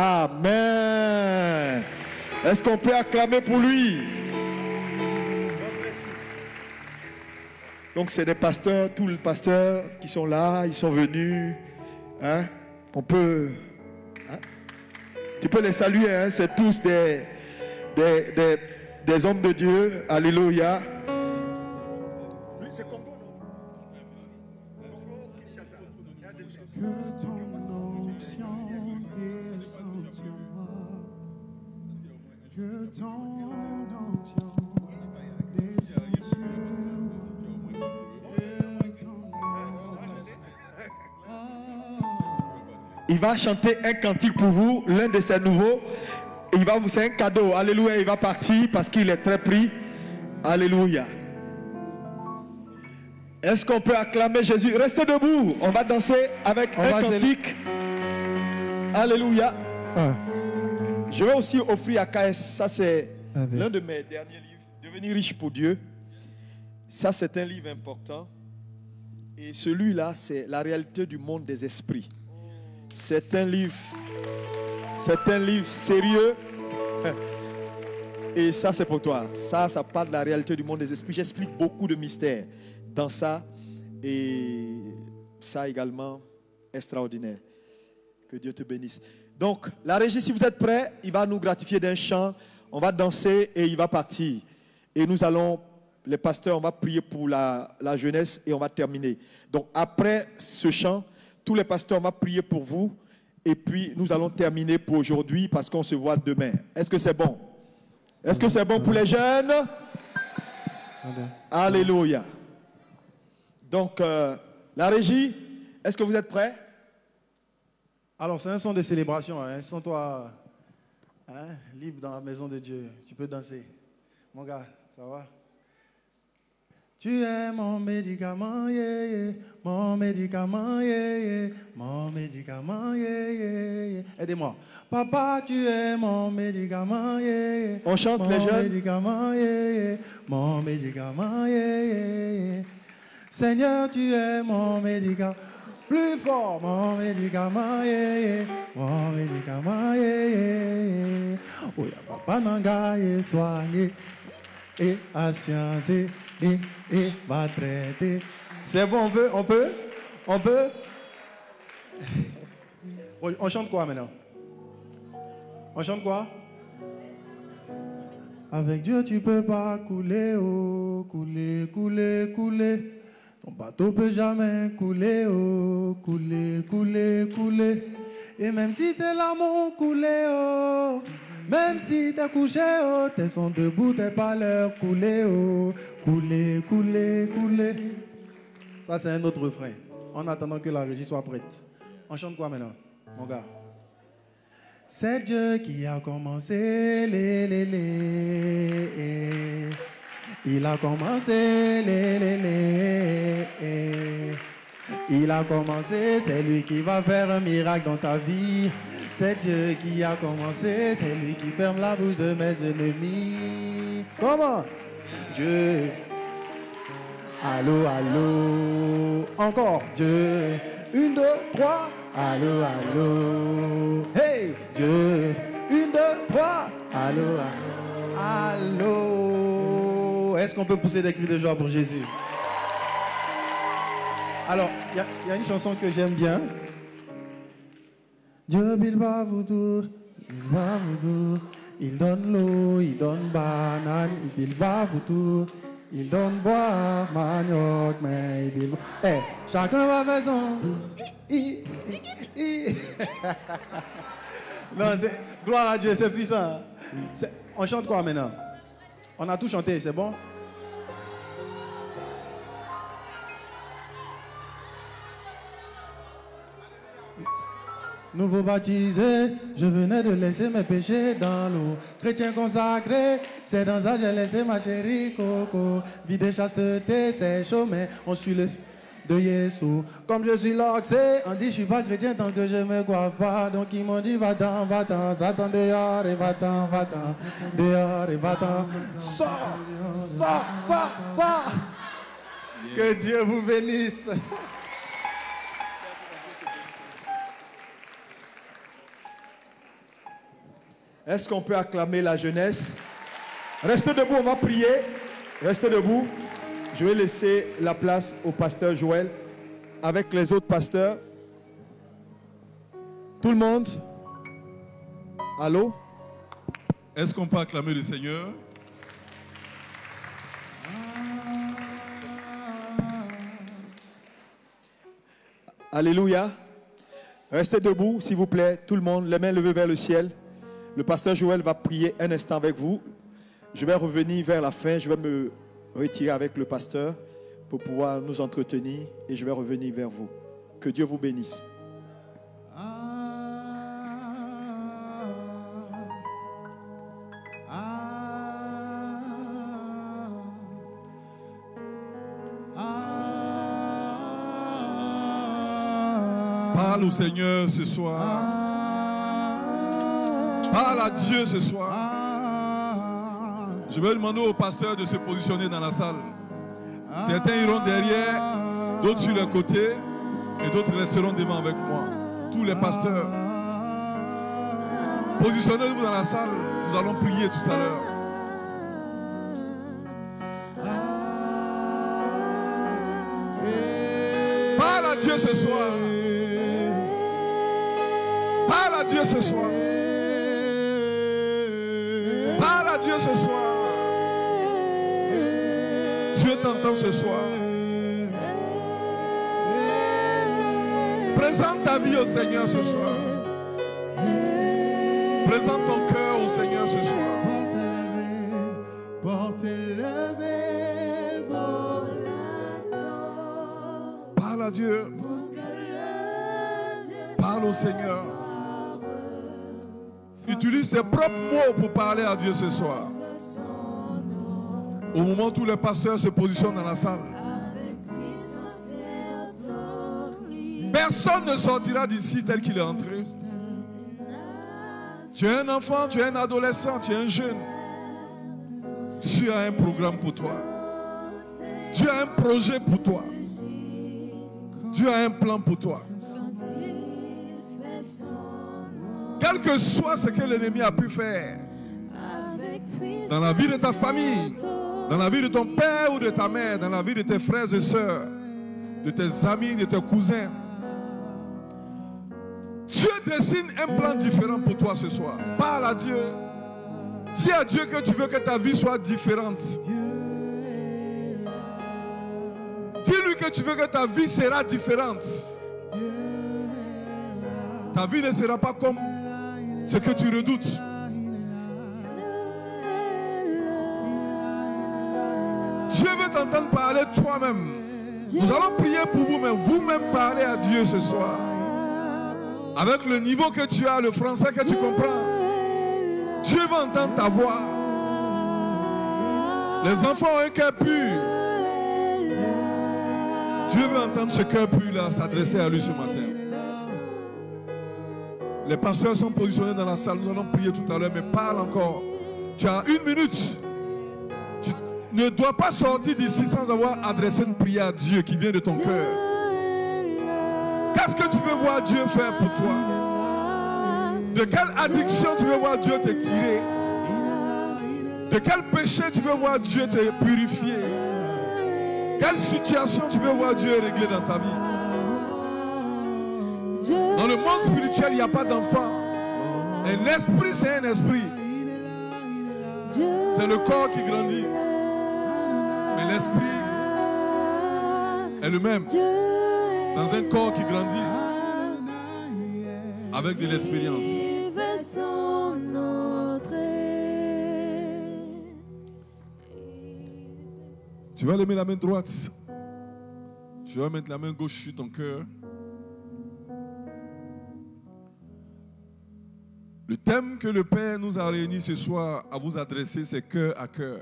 Amen. Est-ce qu'on peut acclamer pour lui? Donc c'est des pasteurs, tous les pasteurs qui sont là, ils sont venus. Hein? On peut... Hein? Tu peux les saluer, hein? C'est tous des hommes de Dieu. Alléluia. Lui, c'est Congo, non? Que ton onction descende sur moi. Que ton onction descende sur moi. Que ton Il va chanter un cantique pour vous, l'un de ses nouveaux. Il va vous, c'est un cadeau. Alléluia. Il va partir parce qu'il est très pris. Alléluia. Est-ce qu'on peut acclamer Jésus? Restez debout. On va danser avec un cantique. Alléluia. Je vais aussi offrir à KS. Ça, c'est l'un de mes derniers livres. Devenir riche pour Dieu. Ça, c'est un livre important. Et celui-là, c'est la réalité du monde des esprits. C'est un livre sérieux. Et ça, c'est pour toi. Ça parle de la réalité du monde des esprits. J'explique beaucoup de mystères dans ça. Et ça également, extraordinaire. Que Dieu te bénisse. Donc, la régie, si vous êtes prêts, il va nous gratifier d'un chant. On va danser et il va partir. Et nous allons, les pasteurs, on va prier pour la jeunesse et on va terminer. Donc, après ce chant, tous les pasteurs, on va prier pour vous. Et puis, nous allons terminer pour aujourd'hui parce qu'on se voit demain. Est-ce que c'est bon? Est-ce que c'est bon pour les jeunes? Alléluia. Donc, la régie, est-ce que vous êtes prêts? Alors, c'est un son de célébration, hein. Sens-toi libre dans la maison de Dieu. Tu peux danser. Mon gars, ça va? Tu es mon médicament, yeah, yeah. Mon médicament, yeah, yeah. Mon médicament, yeah, yeah, yeah. Aidez-moi. Papa, tu es mon médicament, yeah, yeah. On chante les jeunes. Mon médicament, yeah, yeah. Mon médicament, yeah, yeah, yeah. Seigneur, tu es mon médicament. Plus fort, mon médicament, yeah, yeah. Mon médicament, yeah, yeah, yeah. Oh, ya papa nanga est soigné et asscienté et va traiter. C'est bon, on peut On chante quoi maintenant? On chante quoi? Avec Dieu, tu peux pas couler, oh, couler, couler, couler. Ton bateau peut jamais couler, oh, couler, couler, couler. Et même si tes larmes ont coulé, oh, même si t'es couché, oh, tes sont debout, tes paleurs coulé, oh, coulé, coulé, coulé. Ça, c'est un autre refrain. En attendant que la régie soit prête. On chante quoi maintenant, mon gars? C'est Dieu qui a commencé, il a commencé, il a commencé, c'est lui qui va faire un miracle dans ta vie. C'est Dieu qui a commencé, c'est lui qui ferme la bouche de mes ennemis. Comment? Dieu. Allô, allô. Encore. Dieu. 1, 2, 3. Allô, allô. Hey, Dieu. 1, 2, 3. Allô, allô. Allô. Est-ce qu'on peut pousser des cris de joie pour Jésus? Alors, il y a une chanson que j'aime bien. Dieu bilba voudou, il donne l'eau, il donne banane, il bilba voudou, il donne bois, manioc, mais il bilba. Eh, chacun va faire son. Non, c'est gloire à Dieu, c'est puissant. On chante quoi maintenant? On a tout chanté, c'est bon? Nouveau baptisé, je venais de laisser mes péchés dans l'eau. Chrétien consacré, c'est dans ça que j'ai laissé ma chérie Coco. Vie de chasteté, c'est chaud, mais on suit le de Jésus. Comme je suis loxé, on dit je suis pas chrétien tant que je me crois pas. Donc ils m'ont dit va-t'en, va-t'en, Satan dehors et va-t'en, va-t'en, dehors et va-t'en. Sors, sors, sors, sors. Que Dieu vous bénisse. Est-ce qu'on peut acclamer la jeunesse? Restez debout, on va prier. Restez debout. Je vais laisser la place au pasteur Joël avec les autres pasteurs. Tout le monde? Allô? Est-ce qu'on peut acclamer le Seigneur? Alléluia. Restez debout, s'il vous plaît, tout le monde, les mains levées vers le ciel. Le pasteur Joël va prier un instant avec vous. Je vais revenir vers la fin. Je vais me retirer avec le pasteur pour pouvoir nous entretenir et je vais revenir vers vous. Que Dieu vous bénisse. Parle au Seigneur ce soir. Parle à Dieu ce soir. Je vais demander au pasteur de se positionner dans la salle. Certains iront derrière, d'autres sur le côté et d'autres resteront devant avec moi. Tous les pasteurs. Positionnez-vous dans la salle. Nous allons prier tout à l'heure. Parle à Dieu ce soir. Parle à Dieu ce soir. Parle à Dieu ce soir. Dieu t'entend ce soir. Présente ta vie au Seigneur ce soir. Présente ton cœur au Seigneur ce soir. Porte élevée, Parle à Dieu. Parle au Seigneur. Utilise tes propres mots pour parler à Dieu ce soir. Au moment où tous les pasteurs se positionnent dans la salle, personne ne sortira d'ici tel qu'il est entré. Tu es un enfant, tu es un adolescent, tu es un jeune. Dieu a un programme pour toi. Dieu a un projet pour toi. Dieu a un plan pour toi. Quel que soit ce que l'ennemi a pu faire dans la vie de ta famille, dans la vie de ton père ou de ta mère, dans la vie de tes frères et sœurs, de tes amis, de tes cousins, Dieu dessine un plan différent pour toi ce soir. Parle à Dieu. Dis à Dieu que tu veux que ta vie soit différente. Dis-lui que tu veux que ta vie sera différente. Ta vie ne sera pas comme ce que tu redoutes. Dieu veut t'entendre parler toi-même. Nous allons prier pour vous, mais vous-même parlez à Dieu ce soir. Avec le niveau que tu as, le français que tu comprends, Dieu va entendre ta voix. Les enfants ont un cœur pur. Dieu veut entendre ce cœur pur là s'adresser à lui ce matin. Les pasteurs sont positionnés dans la salle. Nous allons prier tout à l'heure, mais parle encore. Tu as 1 minute. Tu ne dois pas sortir d'ici sans avoir adressé une prière à Dieu qui vient de ton cœur. Qu'est-ce que tu veux voir Dieu faire pour toi? De quelle addiction tu veux voir Dieu te tirer? De quel péché tu veux voir Dieu te purifier? Quelle situation tu veux voir Dieu régler dans ta vie? Dans le monde spirituel, il n'y a pas d'enfant. Un esprit, c'est un esprit. C'est le corps qui grandit. Mais l'esprit est le même. Dans un corps qui grandit. Avec de l'expérience. Tu vas lever la main droite. Tu vas mettre la main gauche sur ton cœur. Le thème que le Père nous a réunis ce soir à vous adresser, c'est cœur à cœur.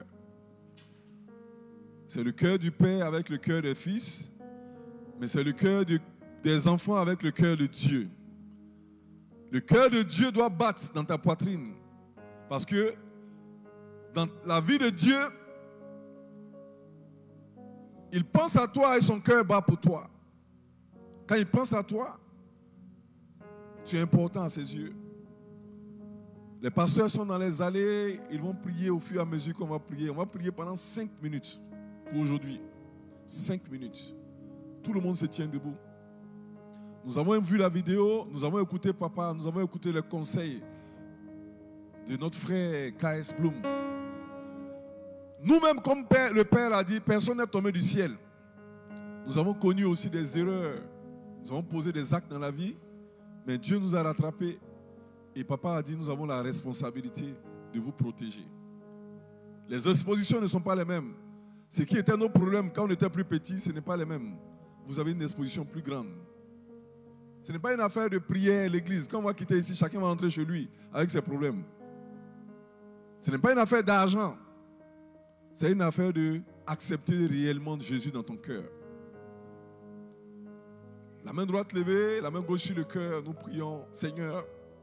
C'est le cœur du Père avec le cœur des fils, mais c'est le cœur des enfants avec le cœur de Dieu. Le cœur de Dieu doit battre dans ta poitrine. Parce que dans la vie de Dieu, il pense à toi et son cœur bat pour toi. Quand il pense à toi, tu es important à ses yeux. Les pasteurs sont dans les allées, ils vont prier au fur et à mesure qu'on va prier. On va prier pendant 5 minutes pour aujourd'hui. 5 minutes. Tout le monde se tient debout. Nous avons vu la vidéo, nous avons écouté papa, nous avons écouté les conseils de notre frère K.S. Bloom. Nous-mêmes, comme le Père a dit, personne n'est tombé du ciel. Nous avons connu aussi des erreurs. Nous avons posé des actes dans la vie, mais Dieu nous a rattrapés. Et papa a dit, nous avons la responsabilité de vous protéger. Les expositions ne sont pas les mêmes. Ce qui était nos problèmes quand on était plus petits, ce n'est pas les mêmes. Vous avez une exposition plus grande. Ce n'est pas une affaire de prière à l'église. Quand on va quitter ici, chacun va rentrer chez lui avec ses problèmes. Ce n'est pas une affaire d'argent. C'est une affaire d'accepter réellement Jésus dans ton cœur. La main droite levée, la main gauche sur le cœur, nous prions, Seigneur,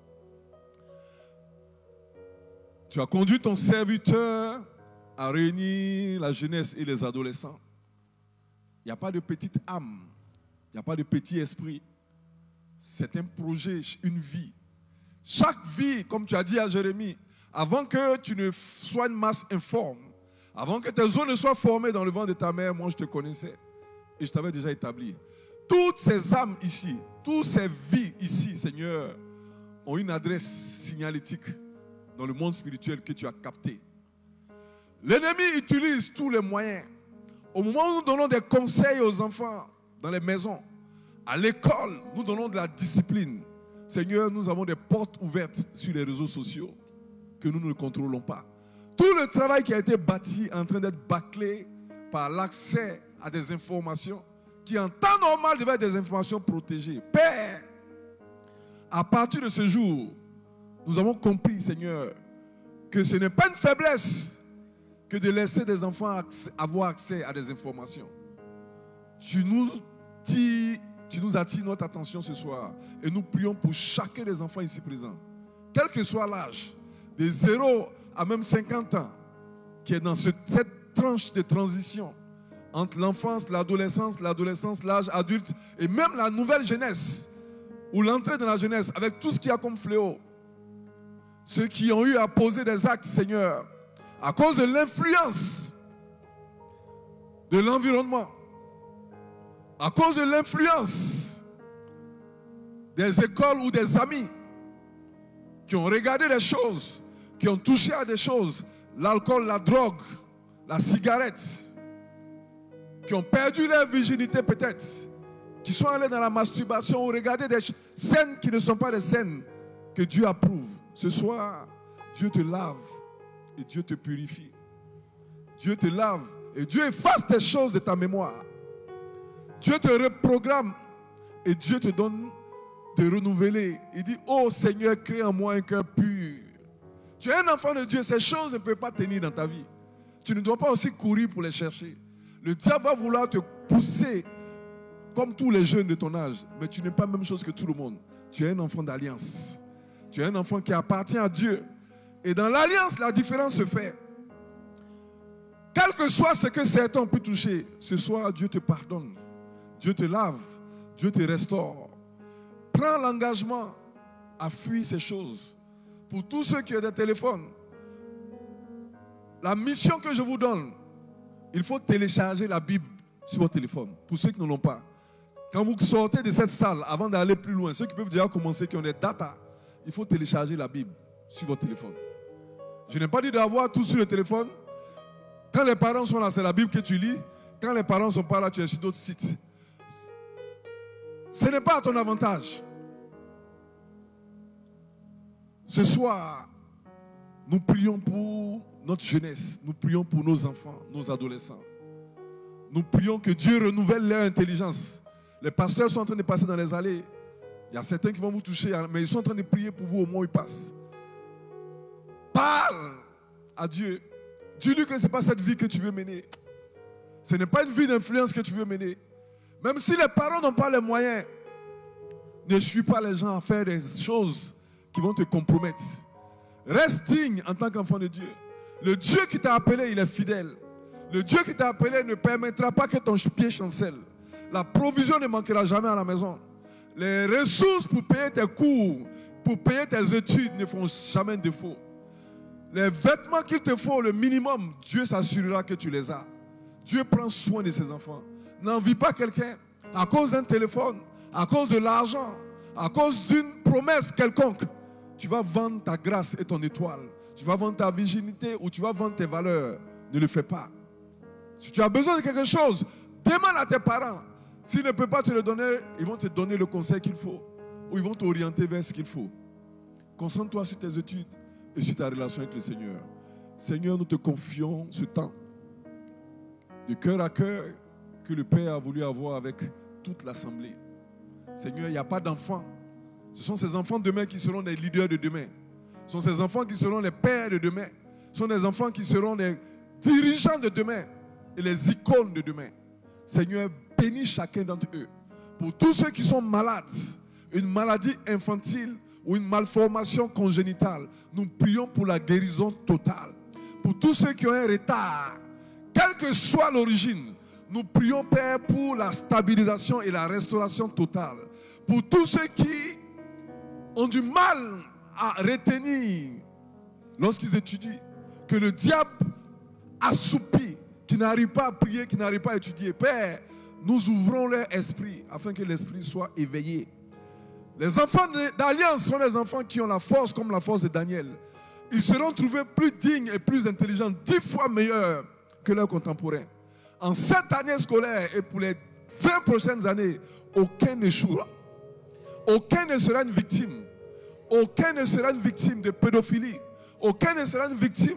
tu as conduit ton serviteur à réunir la jeunesse et les adolescents. Il n'y a pas de petite âme, il n'y a pas de petit esprit. C'est un projet, une vie. Chaque vie, comme tu as dit à Jérémie, avant que tu ne sois une masse informe, avant que tes os ne soient formés dans le ventre de ta mère, moi je te connaissais et je t'avais déjà établi. Toutes ces âmes ici, toutes ces vies ici, Seigneur, ont une adresse signalétique dans le monde spirituel que tu as capté. L'ennemi utilise tous les moyens. Au moment où nous donnons des conseils aux enfants dans les maisons, à l'école, nous donnons de la discipline. Seigneur, nous avons des portes ouvertes sur les réseaux sociaux que nous ne contrôlons pas. Tout le travail qui a été bâti est en train d'être bâclé par l'accès à des informations qui en temps normal devaient être des informations protégées. Père, à partir de ce jour, nous avons compris, Seigneur, que ce n'est pas une faiblesse que de laisser des enfants avoir accès à des informations. Tu nous attires notre attention ce soir et nous prions pour chacun des enfants ici présents, quel que soit l'âge, de 0 à même 50 ans, qui est dans cette tranche de transition entre l'enfance, l'adolescence, l'âge adulte et même la nouvelle jeunesse ou l'entrée dans la jeunesse avec tout ce qu'il y a comme fléau. Ceux qui ont eu à poser des actes, Seigneur, à cause de l'influence de l'environnement, à cause de l'influence des écoles ou des amis qui ont regardé des choses, qui ont touché à des choses, l'alcool, la drogue, la cigarette, qui ont perdu leur virginité peut-être, qui sont allés dans la masturbation ou regarder des scènes qui ne sont pas des scènes que Dieu approuve. Ce soir, Dieu te lave et Dieu te purifie. Dieu te lave et Dieu efface des choses de ta mémoire. Dieu te reprogramme et Dieu te donne de renouveler. Il dit, oh Seigneur, crée en moi un cœur pur. Tu es un enfant de Dieu, ces choses ne peuvent pas tenir dans ta vie. Tu ne dois pas aussi courir pour les chercher. Le diable va vouloir te pousser comme tous les jeunes de ton âge, mais tu n'es pas la même chose que tout le monde. Tu es un enfant d'alliance. Tu es un enfant qui appartient à Dieu. Et dans l'alliance, la différence se fait. Quel que soit ce que certains ont pu toucher, ce soir, Dieu te pardonne. Dieu te lave. Dieu te restaure. Prends l'engagement à fuir ces choses. Pour tous ceux qui ont des téléphones, la mission que je vous donne, il faut télécharger la Bible sur votre téléphone. Pour ceux qui ne l'ont pas. Quand vous sortez de cette salle, avant d'aller plus loin, ceux qui peuvent déjà commencer, qui ont des data, il faut télécharger la Bible sur votre téléphone. Je n'ai pas dit d'avoir tout sur le téléphone. Quand les parents sont là, c'est la Bible que tu lis. Quand les parents ne sont pas là, tu es sur d'autres sites. Ce n'est pas à ton avantage. Ce soir, nous prions pour notre jeunesse. Nous prions pour nos enfants, nos adolescents. Nous prions que Dieu renouvelle leur intelligence. Les pasteurs sont en train de passer dans les allées. Il y a certains qui vont vous toucher, mais ils sont en train de prier pour vous au moment où ils passent. Parle à Dieu. Dis-lui que ce n'est pas cette vie que tu veux mener. Ce n'est pas une vie d'influence que tu veux mener. Même si les parents n'ont pas les moyens, ne suis pas les gens à faire des choses qui vont te compromettre. Reste digne en tant qu'enfant de Dieu. Le Dieu qui t'a appelé, il est fidèle. Le Dieu qui t'a appelé ne permettra pas que ton pied chancelle. La provision ne manquera jamais à la maison. Les ressources pour payer tes cours, pour payer tes études ne font jamais défaut. Les vêtements qu'il te faut, le minimum, Dieu s'assurera que tu les as. Dieu prend soin de ses enfants. N'envie pas quelqu'un à cause d'un téléphone, à cause de l'argent, à cause d'une promesse quelconque. Tu vas vendre ta grâce et ton étoile. Tu vas vendre ta virginité ou tu vas vendre tes valeurs. Ne le fais pas. Si tu as besoin de quelque chose, demande à tes parents. S'ils ne peuvent pas te le donner, ils vont te donner le conseil qu'il faut. Ou ils vont t'orienter vers ce qu'il faut. Concentre-toi sur tes études et sur ta relation avec le Seigneur. Seigneur, nous te confions ce temps de cœur à cœur que le Père a voulu avoir avec toute l'assemblée. Seigneur, il n'y a pas d'enfants. Ce sont ces enfants de demain qui seront les leaders de demain. Ce sont ces enfants qui seront les pères de demain. Ce sont des enfants qui seront les dirigeants de demain et les icônes de demain. Seigneur, bénis chacun d'entre eux. Pour tous ceux qui sont malades, une maladie infantile ou une malformation congénitale, nous prions pour la guérison totale. Pour tous ceux qui ont un retard, quelle que soit l'origine, nous prions, Père, pour la stabilisation et la restauration totale. Pour tous ceux qui ont du mal à retenir lorsqu'ils étudient, que le diable assoupit, qui n'arrive pas à prier, qui n'arrive pas à étudier. Père, nous ouvrons leur esprit afin que l'esprit soit éveillé. Les enfants d'Alliance sont les enfants qui ont la force comme la force de Daniel. Ils seront trouvés plus dignes et plus intelligents, 10 fois meilleurs que leurs contemporains. En cette année scolaire et pour les 20 prochaines années, aucun n'échouera. Aucun ne sera une victime. Aucun ne sera une victime de pédophilie. Aucun ne sera une victime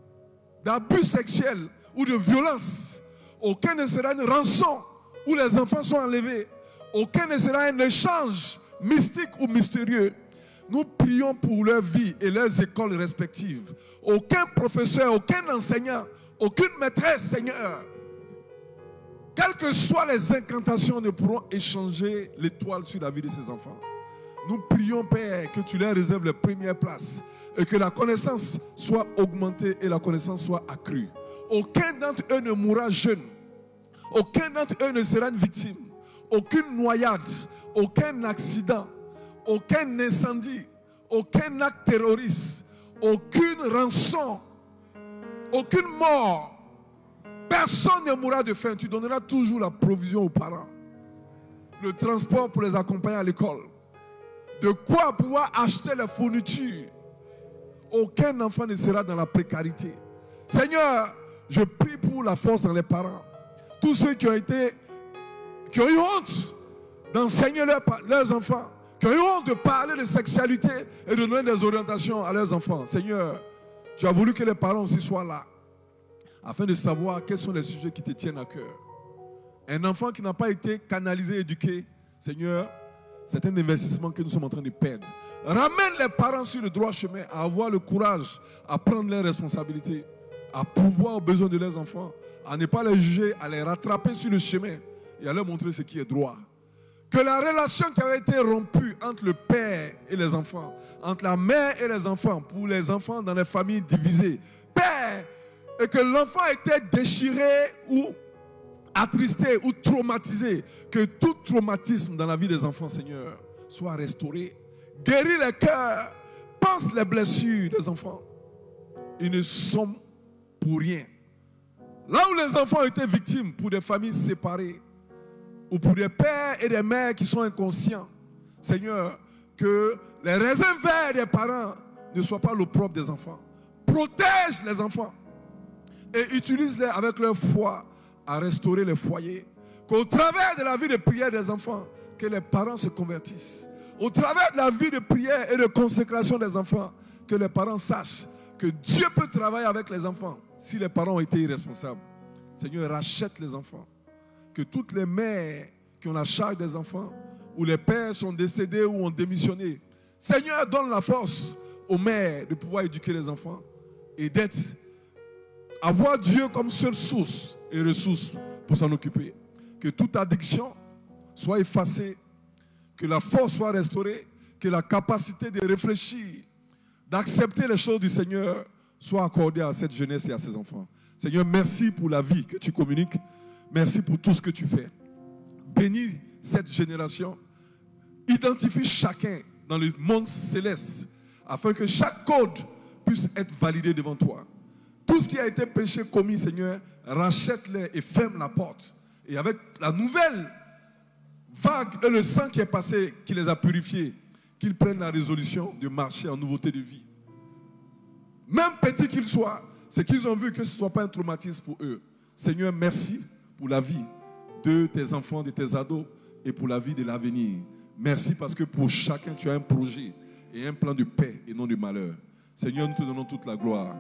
d'abus sexuels ou de violence. Aucun ne sera une rançon où les enfants sont enlevés. Aucun ne sera un échange mystique ou mystérieux. Nous prions pour leur vie et leurs écoles respectives. Aucun professeur, aucun enseignant, aucune maîtresse, Seigneur, quelles que soient les incantations, ne pourront échanger l'étoile sur la vie de ces enfants. Nous prions, Père, que tu leur réserves les premières places et que la connaissance soit augmentée et la connaissance soit accrue. Aucun d'entre eux ne mourra jeune. Aucun d'entre eux ne sera une victime. Aucune noyade, aucun accident, aucun incendie, aucun acte terroriste, aucune rançon, aucune mort. Personne ne mourra de faim. Tu donneras toujours la provision aux parents. Le transport pour les accompagner à l'école. De quoi pouvoir acheter les fournitures. Aucun enfant ne sera dans la précarité. Seigneur, je prie pour la force dans les parents. Tous ceux qui ont eu honte d'enseigner leurs enfants, qui ont honte de parler de sexualité et de donner des orientations à leurs enfants. Seigneur, tu as voulu que les parents aussi soient là, afin de savoir quels sont les sujets qui te tiennent à cœur. Un enfant qui n'a pas été canalisé, éduqué, Seigneur, c'est un investissement que nous sommes en train de perdre. Ramène les parents sur le droit chemin, à avoir le courage, à prendre leurs responsabilités, à pouvoir aux besoins de leurs enfants, à ne pas les juger, à les rattraper sur le chemin et à leur montrer ce qui est droit. Que la relation qui avait été rompue entre le père et les enfants, entre la mère et les enfants, pour les enfants dans les familles divisées, père, et que l'enfant était déchiré ou attristé ou traumatisé, que tout traumatisme dans la vie des enfants, Seigneur, soit restauré. Guéris les cœurs, pense les blessures des enfants. Ils ne sont pour rien. Là où les enfants ont été victimes pour des familles séparées, ou pour des pères et des mères qui sont inconscients, Seigneur, que les raisins verts des parents ne soient pas l'opprobre des enfants. Protège les enfants et utilise-les avec leur foi à restaurer les foyers. Qu'au travers de la vie de prière des enfants, que les parents se convertissent. Au travers de la vie de prière et de consécration des enfants, que les parents sachent que Dieu peut travailler avec les enfants si les parents ont été irresponsables. Seigneur, rachète les enfants. Que toutes les mères qui ont la charge des enfants, ou les pères sont décédés ou ont démissionné, Seigneur, donne la force aux mères de pouvoir éduquer les enfants et avoir Dieu comme seule source et ressource pour s'en occuper. Que toute addiction soit effacée, que la force soit restaurée, que la capacité de réfléchir, d'accepter les choses du Seigneur soit accordée à cette jeunesse et à ses enfants. Seigneur, merci pour la vie que tu communiques. Merci pour tout ce que tu fais. Bénis cette génération. Identifie chacun dans le monde céleste afin que chaque code puisse être validé devant toi. Tout ce qui a été péché commis, Seigneur, rachète-les et ferme la porte. Et avec la nouvelle vague et le sang qui est passé, qui les a purifiés, qu'ils prennent la résolution de marcher en nouveauté de vie. Même petit qu'ils soient, c'est qu'ils ont vu que ce ne soit pas un traumatisme pour eux. Seigneur, merci pour la vie de tes enfants, de tes ados et pour la vie de l'avenir. Merci parce que pour chacun, tu as un projet et un plan de paix et non de malheur. Seigneur, nous te donnons toute la gloire.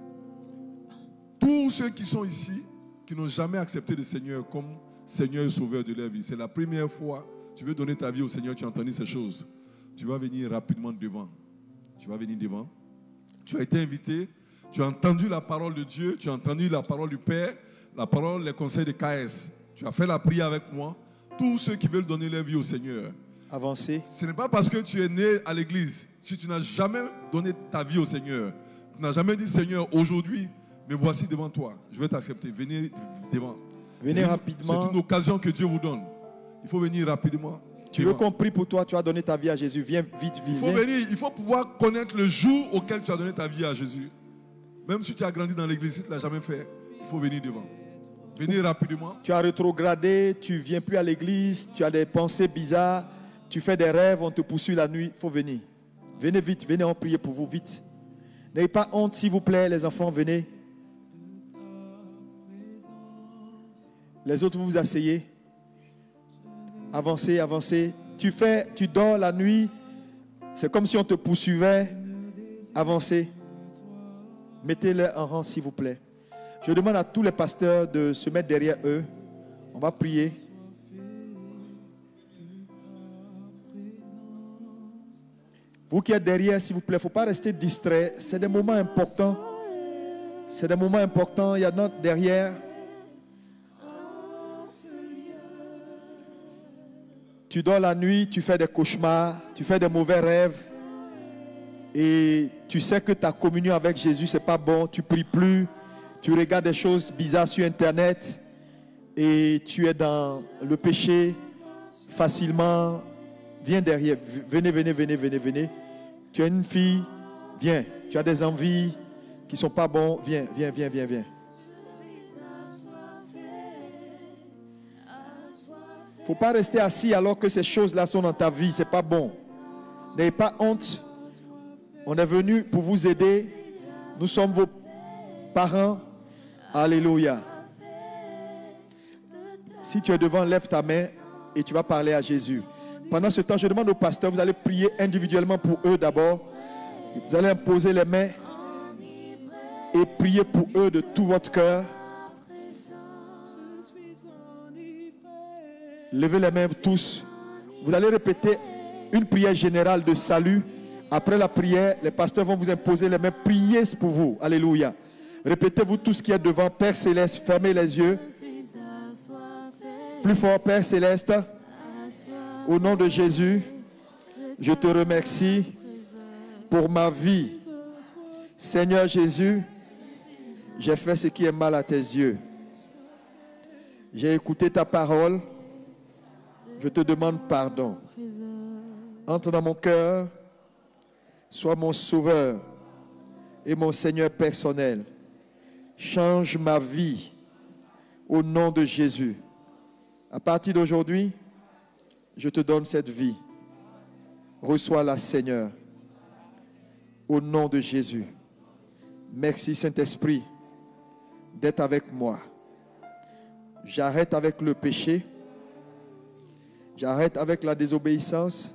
Tous ceux qui sont ici, qui n'ont jamais accepté le Seigneur comme Seigneur et Sauveur de leur vie, c'est la première fois que tu veux donner ta vie au Seigneur, tu as entendu ces choses. Tu vas venir rapidement devant. Tu vas venir devant. Tu as été invité, tu as entendu la parole de Dieu, tu as entendu la parole du Père, la parole, les conseils de KS. Tu as fait la prière avec moi. Tous ceux qui veulent donner leur vie au Seigneur. Avancez. Ce n'est pas parce que tu es né à l'église. Si tu n'as jamais donné ta vie au Seigneur, tu n'as jamais dit Seigneur, aujourd'hui, me voici devant toi. Je vais t'accepter. Venez devant. Venez rapidement. C'est une occasion que Dieu vous donne. Il faut venir rapidement. Tu veux qu'on prie pour toi, tu as donné ta vie à Jésus. Viens vite, vite. Il faut venir, il faut pouvoir connaître le jour auquel tu as donné ta vie à Jésus. Même si tu as grandi dans l'église, si tu ne l'as jamais fait, il faut venir devant. Venez rapidement. Tu as rétrogradé, tu ne viens plus à l'église, tu as des pensées bizarres, tu fais des rêves, on te poursuit la nuit, il faut venir. Venez vite, venez, on prie pour vous vite. N'ayez pas honte, s'il vous plaît, les enfants, venez. Les autres, vous vous asseyez. Avancez, avancez. Tu dors la nuit, c'est comme si on te poursuivait. Avancez. Mettez-les en rang, s'il vous plaît. Je demande à tous les pasteurs de se mettre derrière eux. On va prier. Vous qui êtes derrière, s'il vous plaît, il ne faut pas rester distrait. C'est des moments importants. C'est des moments importants. Il y en a derrière. Tu dors la nuit, tu fais des cauchemars, tu fais des mauvais rêves. Et tu sais que ta communion avec Jésus, ce n'est pas bon. Tu ne pries plus. Tu regardes des choses bizarres sur Internet. Et tu es dans le péché facilement. Viens derrière. Venez, venez, venez, venez, venez. Tu es une fille. Viens. Tu as des envies qui ne sont pas bonnes. Viens, viens, viens, viens, viens. Il ne faut pas rester assis alors que ces choses-là sont dans ta vie. Ce n'est pas bon. N'ayez pas honte. On est venu pour vous aider. Nous sommes vos parents. Alléluia. Si tu es devant, lève ta main. et tu vas parler à Jésus. Pendant ce temps, je demande au pasteur, vous allez prier individuellement pour eux d'abord. Vous allez imposer les mains et prier pour eux de tout votre cœur. Levez les mains tous. Vous allez répéter une prière générale de salut. Après la prière, les pasteurs vont vous imposer les mains. Priez pour vous. Alléluia. Répétez-vous tout ce qui est devant. Père Céleste, fermez les yeux. Plus fort, Père Céleste. Au nom de Jésus, je te remercie pour ma vie. Seigneur Jésus, j'ai fait ce qui est mal à tes yeux. J'ai écouté ta parole. Je te demande pardon. Entre dans mon cœur. Sois mon sauveur et mon Seigneur personnel. Change ma vie au nom de Jésus. À partir d'aujourd'hui, je te donne cette vie. Reçois-la, Seigneur, au nom de Jésus. Merci, Saint-Esprit, d'être avec moi. J'arrête avec le péché. J'arrête avec la désobéissance.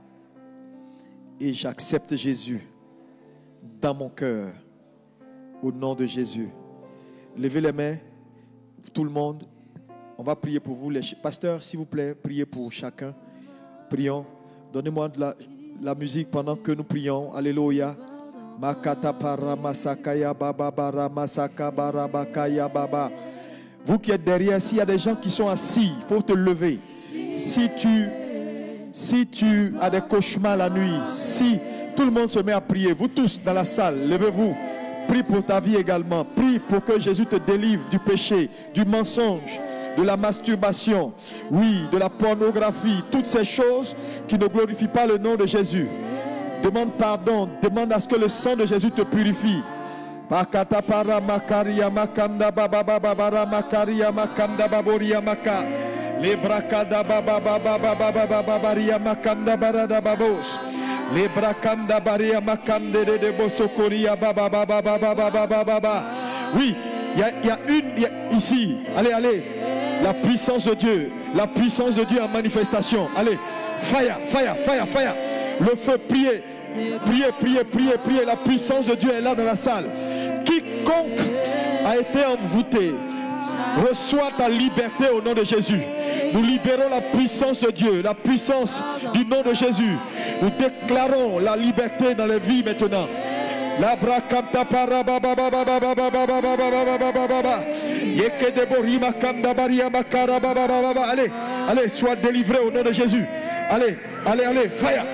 Et j'accepte Jésus dans mon cœur, au nom de Jésus. Levez les mains, tout le monde. On va prier pour vous. Les pasteurs, s'il vous plaît, priez pour chacun. Prions. Donnez-moi de la musique pendant que nous prions. Alléluia. Makata para masakaya baba bara masaka barabakaya baba. Vous qui êtes derrière, s'il y a des gens qui sont assis, il faut te lever. Si tu as des cauchemars la nuit, si tout le monde se met à prier, vous tous dans la salle, levez-vous. Prie pour ta vie également. Prie pour que Jésus te délivre du péché, du mensonge, de la masturbation, oui, de la pornographie, toutes ces choses qui ne glorifient pas le nom de Jésus. Demande pardon, demande à ce que le sang de Jésus te purifie. Pakata para makaria makanda baba baba bara makaria makanda baboria maka. Les bracada baba baba baba baba babaria makanda barada babos. Les bracanda baria makande de bosokoria baba baba baba baba baba. Oui, il y a ici. Allez. La puissance de Dieu en manifestation. Allez, fire. Le feu, priez. La puissance de Dieu est là dans la salle. Quiconque a été envoûté, reçoit ta liberté au nom de Jésus. Nous libérons la puissance de Dieu, la puissance du nom de Jésus. Nous déclarons la liberté dans les vies maintenant. La bracanta para baba baba baba baba baba. Allez, sois délivré au nom de Jésus. Allez, fire.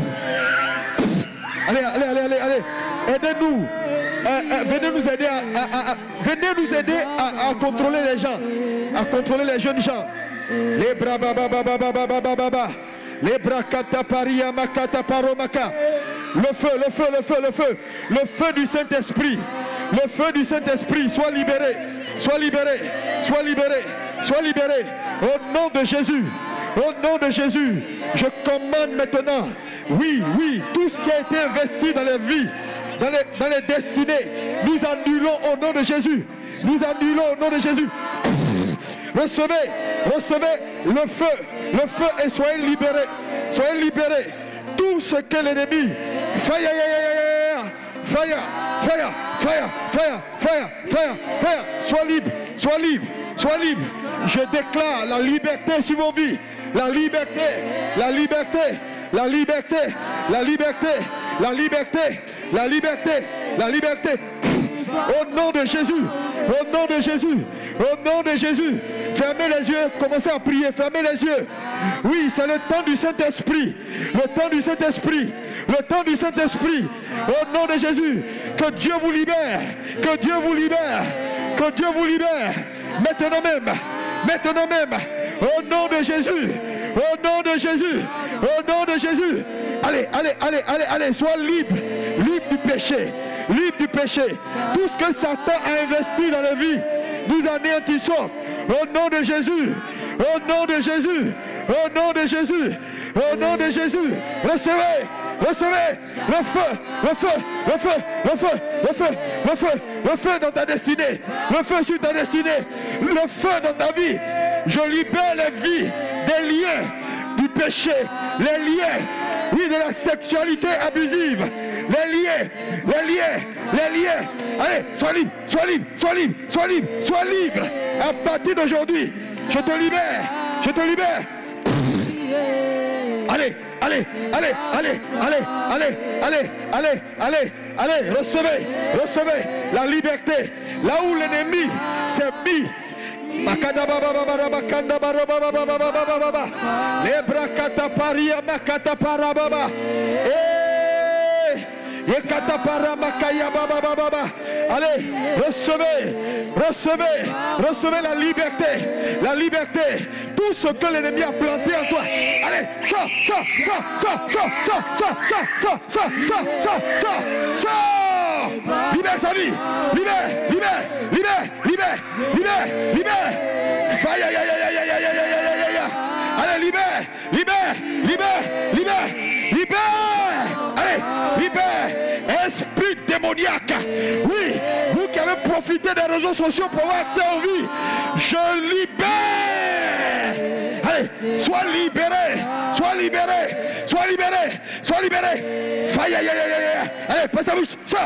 Allez. Aidez-nous. Venez nous aider à contrôler les gens, à contrôler les jeunes gens. Les bras baba. Les bras kataparia makata paromaka. Le feu du Saint-Esprit. Le feu du Saint-Esprit, sois libéré. Au nom de Jésus. Je commande maintenant. Oui, tout ce qui a été investi dans les vies, dans les destinées, nous annulons au nom de Jésus. Recevez le feu et soyez libérés. Tout ce que l'ennemi, fire, sois libre. Je déclare la liberté sur vos vies. La liberté. Au nom de Jésus. Fermez les yeux, commencez à prier, fermez les yeux. Oui, c'est le temps du Saint-Esprit. Au nom de Jésus, que Dieu vous libère. Maintenant même. Au nom de Jésus. Allez, sois libre du péché. Tout ce que Satan a investi dans la vie, nous anéantissons. Au nom de Jésus. Recevez le feu dans ta destinée, le feu sur ta destinée, le feu dans ta vie. Je libère les vies, des liens du péché, les liens, oui, de la sexualité abusive, les liens. Allez, sois libre. À partir d'aujourd'hui, je te libère. Allez, recevez la liberté. Là où l'ennemi s'est mis. Allez, recevez la liberté, tout ce que l'ennemi a planté en toi. Allez, sors. Libère sa vie, libère. Allez, libère. Allez, libère. Esprit démoniaque. Oui, vous qui avez profité des réseaux sociaux pour avoir accès aux vies, je libère. Allez, sois libéré. Faille. Allez, passe la bouche. Sors.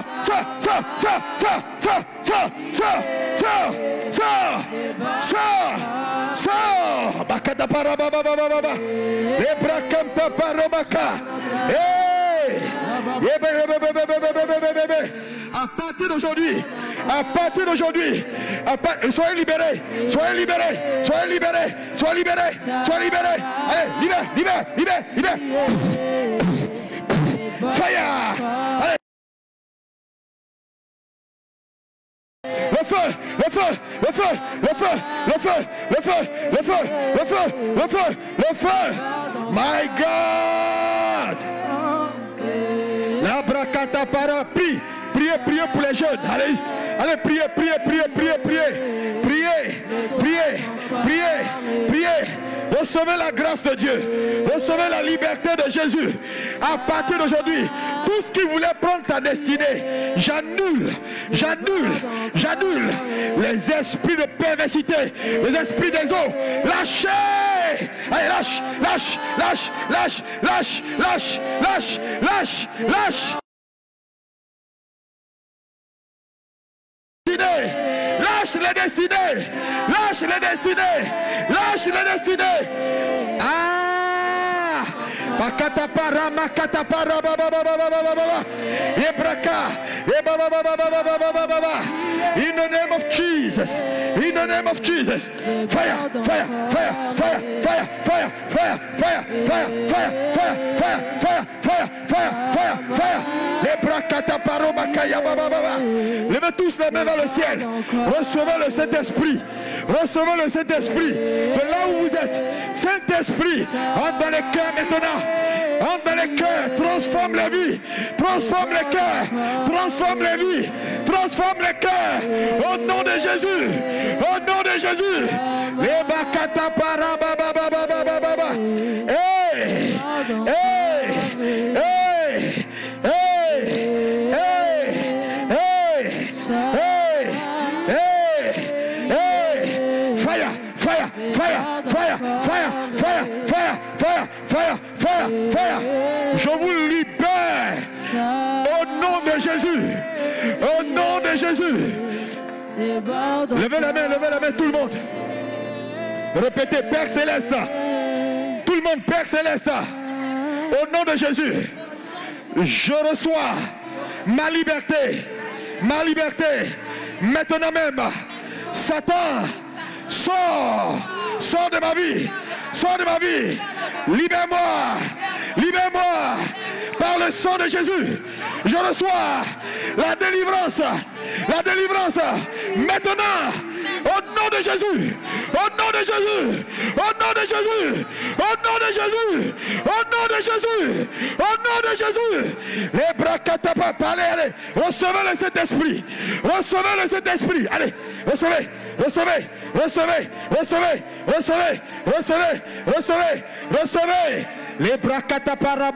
Bakata parababa. Ebrakanta parabaka. À partir d'aujourd'hui, soyez libérés. Allez, libère. Fire. Allez. Le feu. My God. La bracata para. Priez pour les jeunes. Allez, priez. Recevez la grâce de Dieu. Recevez la liberté de Jésus. À partir d'aujourd'hui, tout ce qui voulait prendre ta destinée, j'annule les esprits de perversité, les esprits des eaux. Lâchez. Allez, lâche. Lâche les destinées. Ah, in the name of Jesus. Fire. Levez tous les mains vers le ciel. Recevez le Saint-Esprit. De là où vous êtes. Saint-Esprit, entre dans les cœurs maintenant. Entre dans les cœurs. Transforme les vies. Transforme les cœurs. Au nom de Jésus. Les bakata para baba. Fire. Je vous libère au nom de Jésus. Levez la main tout le monde. Répétez, Père Céleste. Tout le monde, Père Céleste. Au nom de Jésus, je reçois ma liberté. Maintenant même, Satan, sors de ma vie. Libère-moi par le sang de Jésus. Je reçois la délivrance maintenant au nom de Jésus. Les bras catapultés, allez, recevez le Saint-Esprit. Allez, recevez. Les bras catapara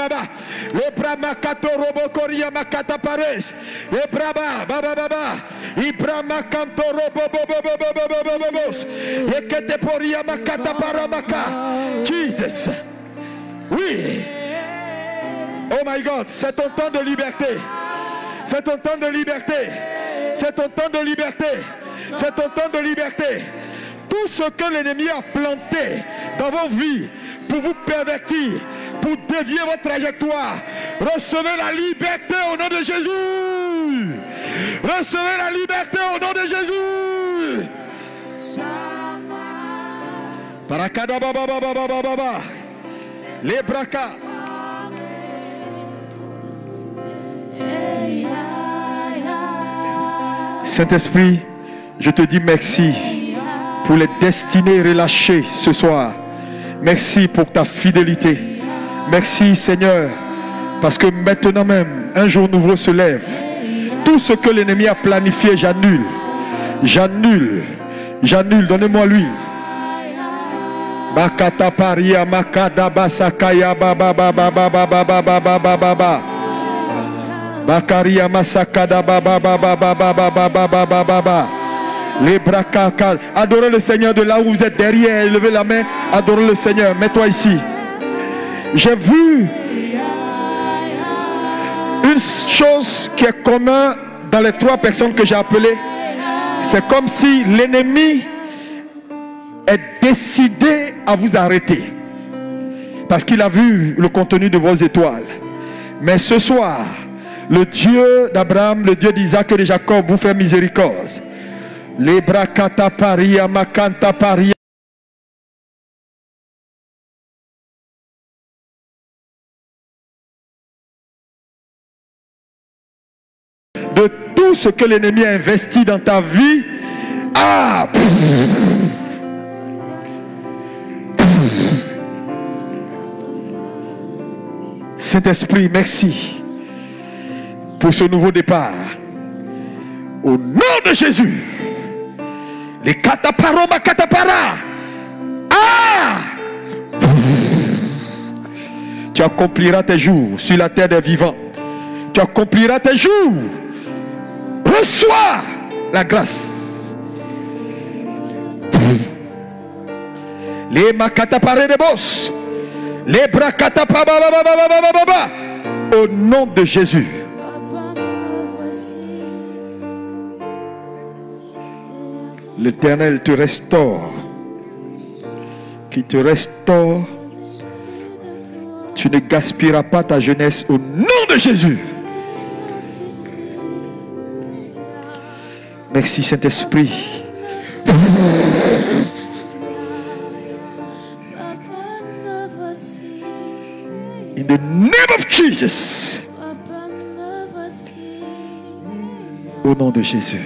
les bras makato robokoria makatapares les bras Ibrama Kantoro Bobobobobobobobobos. Ekete Poria Makata Paramaka. Jesus. Oui. Oh my God, c'est ton temps de liberté. C'est ton temps de liberté. C'est ton temps de liberté. C'est ton temps de liberté. Tout ce que l'ennemi a planté dans vos vies pour vous pervertir, pour dévier votre trajectoire, recevez la liberté au nom de Jésus. Recevez la liberté au nom de Jésus. Barakada baba baba baba baba. Les brakas. Saint-Esprit, je te dis merci pour les destinées relâchées ce soir. Merci pour ta fidélité. Merci Seigneur, parce que maintenant même, un jour nouveau se lève. Tout ce que l'ennemi a planifié, j'annule. J'annule. J'annule. Donnez-moi lui. Bakata paria makada basakaya baba baba baba baba baba baba. Bakaria masakada baba baba baba baba baba baba. Les bras calmes. Adorez le Seigneur de là où vous êtes derrière. Levez la main. Adorez le Seigneur. Mets-toi ici. J'ai vu une chose qui est commune dans les trois personnes que j'ai appelées. C'est comme si l'ennemi est décidé à vous arrêter. Parce qu'il a vu le contenu de vos étoiles. Mais ce soir, le Dieu d'Abraham, le Dieu d'Isaac et de Jacob vous fait miséricorde. Les bras kataparia makanta paria. De tout ce que l'ennemi a investi dans ta vie. Ah! Saint-Esprit, merci pour ce nouveau départ. Au nom de Jésus. Les kataparoma katapara. Ah! Tu accompliras tes jours sur la terre des vivants. Tu accompliras tes jours. Reçois la grâce. Les makatapare de boss. Les brakatapaba. Au nom de Jésus. L'Éternel te restaure. Qui te restaure. Tu ne gaspilleras pas ta jeunesse au nom de Jésus. Merci Saint-Esprit. In the name of Jesus. Au nom de Jésus.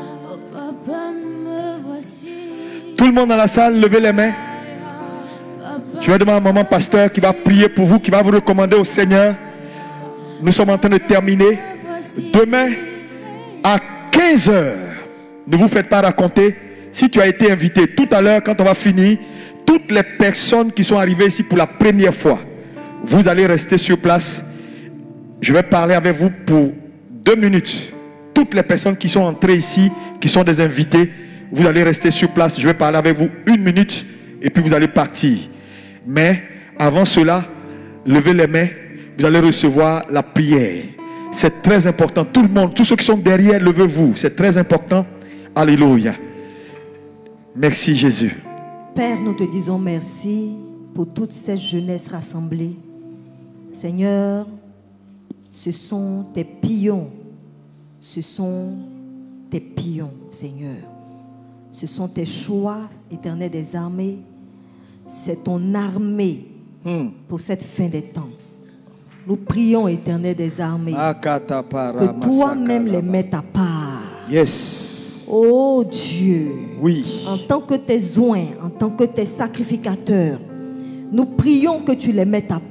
Tout le monde dans la salle, levez les mains. Je vais demander à maman pasteur qui va prier pour vous, qui va vous recommander au Seigneur. Nous sommes en train de terminer. Demain, à 15h, ne vous faites pas raconter. Si tu as été invité tout à l'heure, quand on va finir, toutes les personnes qui sont arrivées ici pour la première fois, vous allez rester sur place. Je vais parler avec vous pour 2 minutes. Toutes les personnes qui sont entrées ici, qui sont des invités, vous allez rester sur place. Je vais parler avec vous 1 minute et puis vous allez partir. Mais avant cela, levez les mains. Vous allez recevoir la prière. C'est très important. Tout le monde, tous ceux qui sont derrière, levez-vous. C'est très important. Alléluia. Merci Jésus. Père, nous te disons merci pour toute cette jeunesse rassemblée. Seigneur, ce sont tes pions. Ce sont tes pions, Seigneur. Ce sont tes choix, Éternel des armées. C'est ton armée pour cette fin des temps. Nous prions, Éternel des armées, que toi-même les mettes à part. Yes. Oh Dieu. Oui. En tant que tes oints, en tant que tes sacrificateurs, nous prions que tu les mettes à part.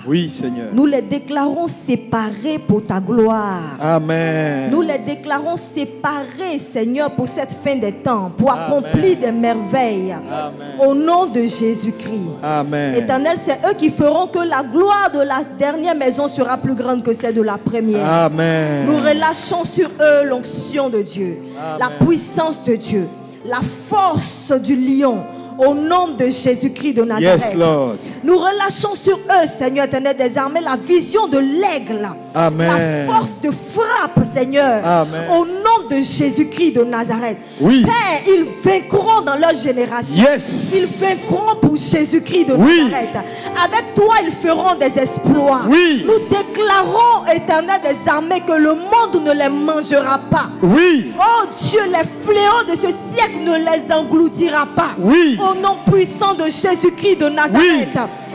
Oui, Seigneur. Nous les déclarons séparés pour ta gloire. Amen. Nous les déclarons séparés, Seigneur, pour cette fin des temps, pour accomplir des merveilles. Amen. Au nom de Jésus-Christ. Amen. Éternel, c'est eux qui feront que la gloire de la dernière maison sera plus grande que celle de la première. Amen. Nous relâchons sur eux l'onction de Dieu, Amen. la puissance de Dieu, la force du lion. Au nom de Jésus-Christ de Nazareth. Yes, Lord. Nous relâchons sur eux, Seigneur éternel des armées, la vision de l'aigle. Amen. La force de frappe, Seigneur. Amen. Au nom de Jésus-Christ de Nazareth. Oui. Père, ils vaincront dans leur génération. Yes. Ils vaincront pour Jésus-Christ de Oui. Nazareth. Avec toi, ils feront des exploits. Oui. Nous déclarons, éternel des armées, que le monde ne les mangera pas. Oui. Oh Dieu, les fléaux de ce siècle ne les engloutira pas. Oui. Au nom puissant de Jésus-Christ de Nazareth. Oui.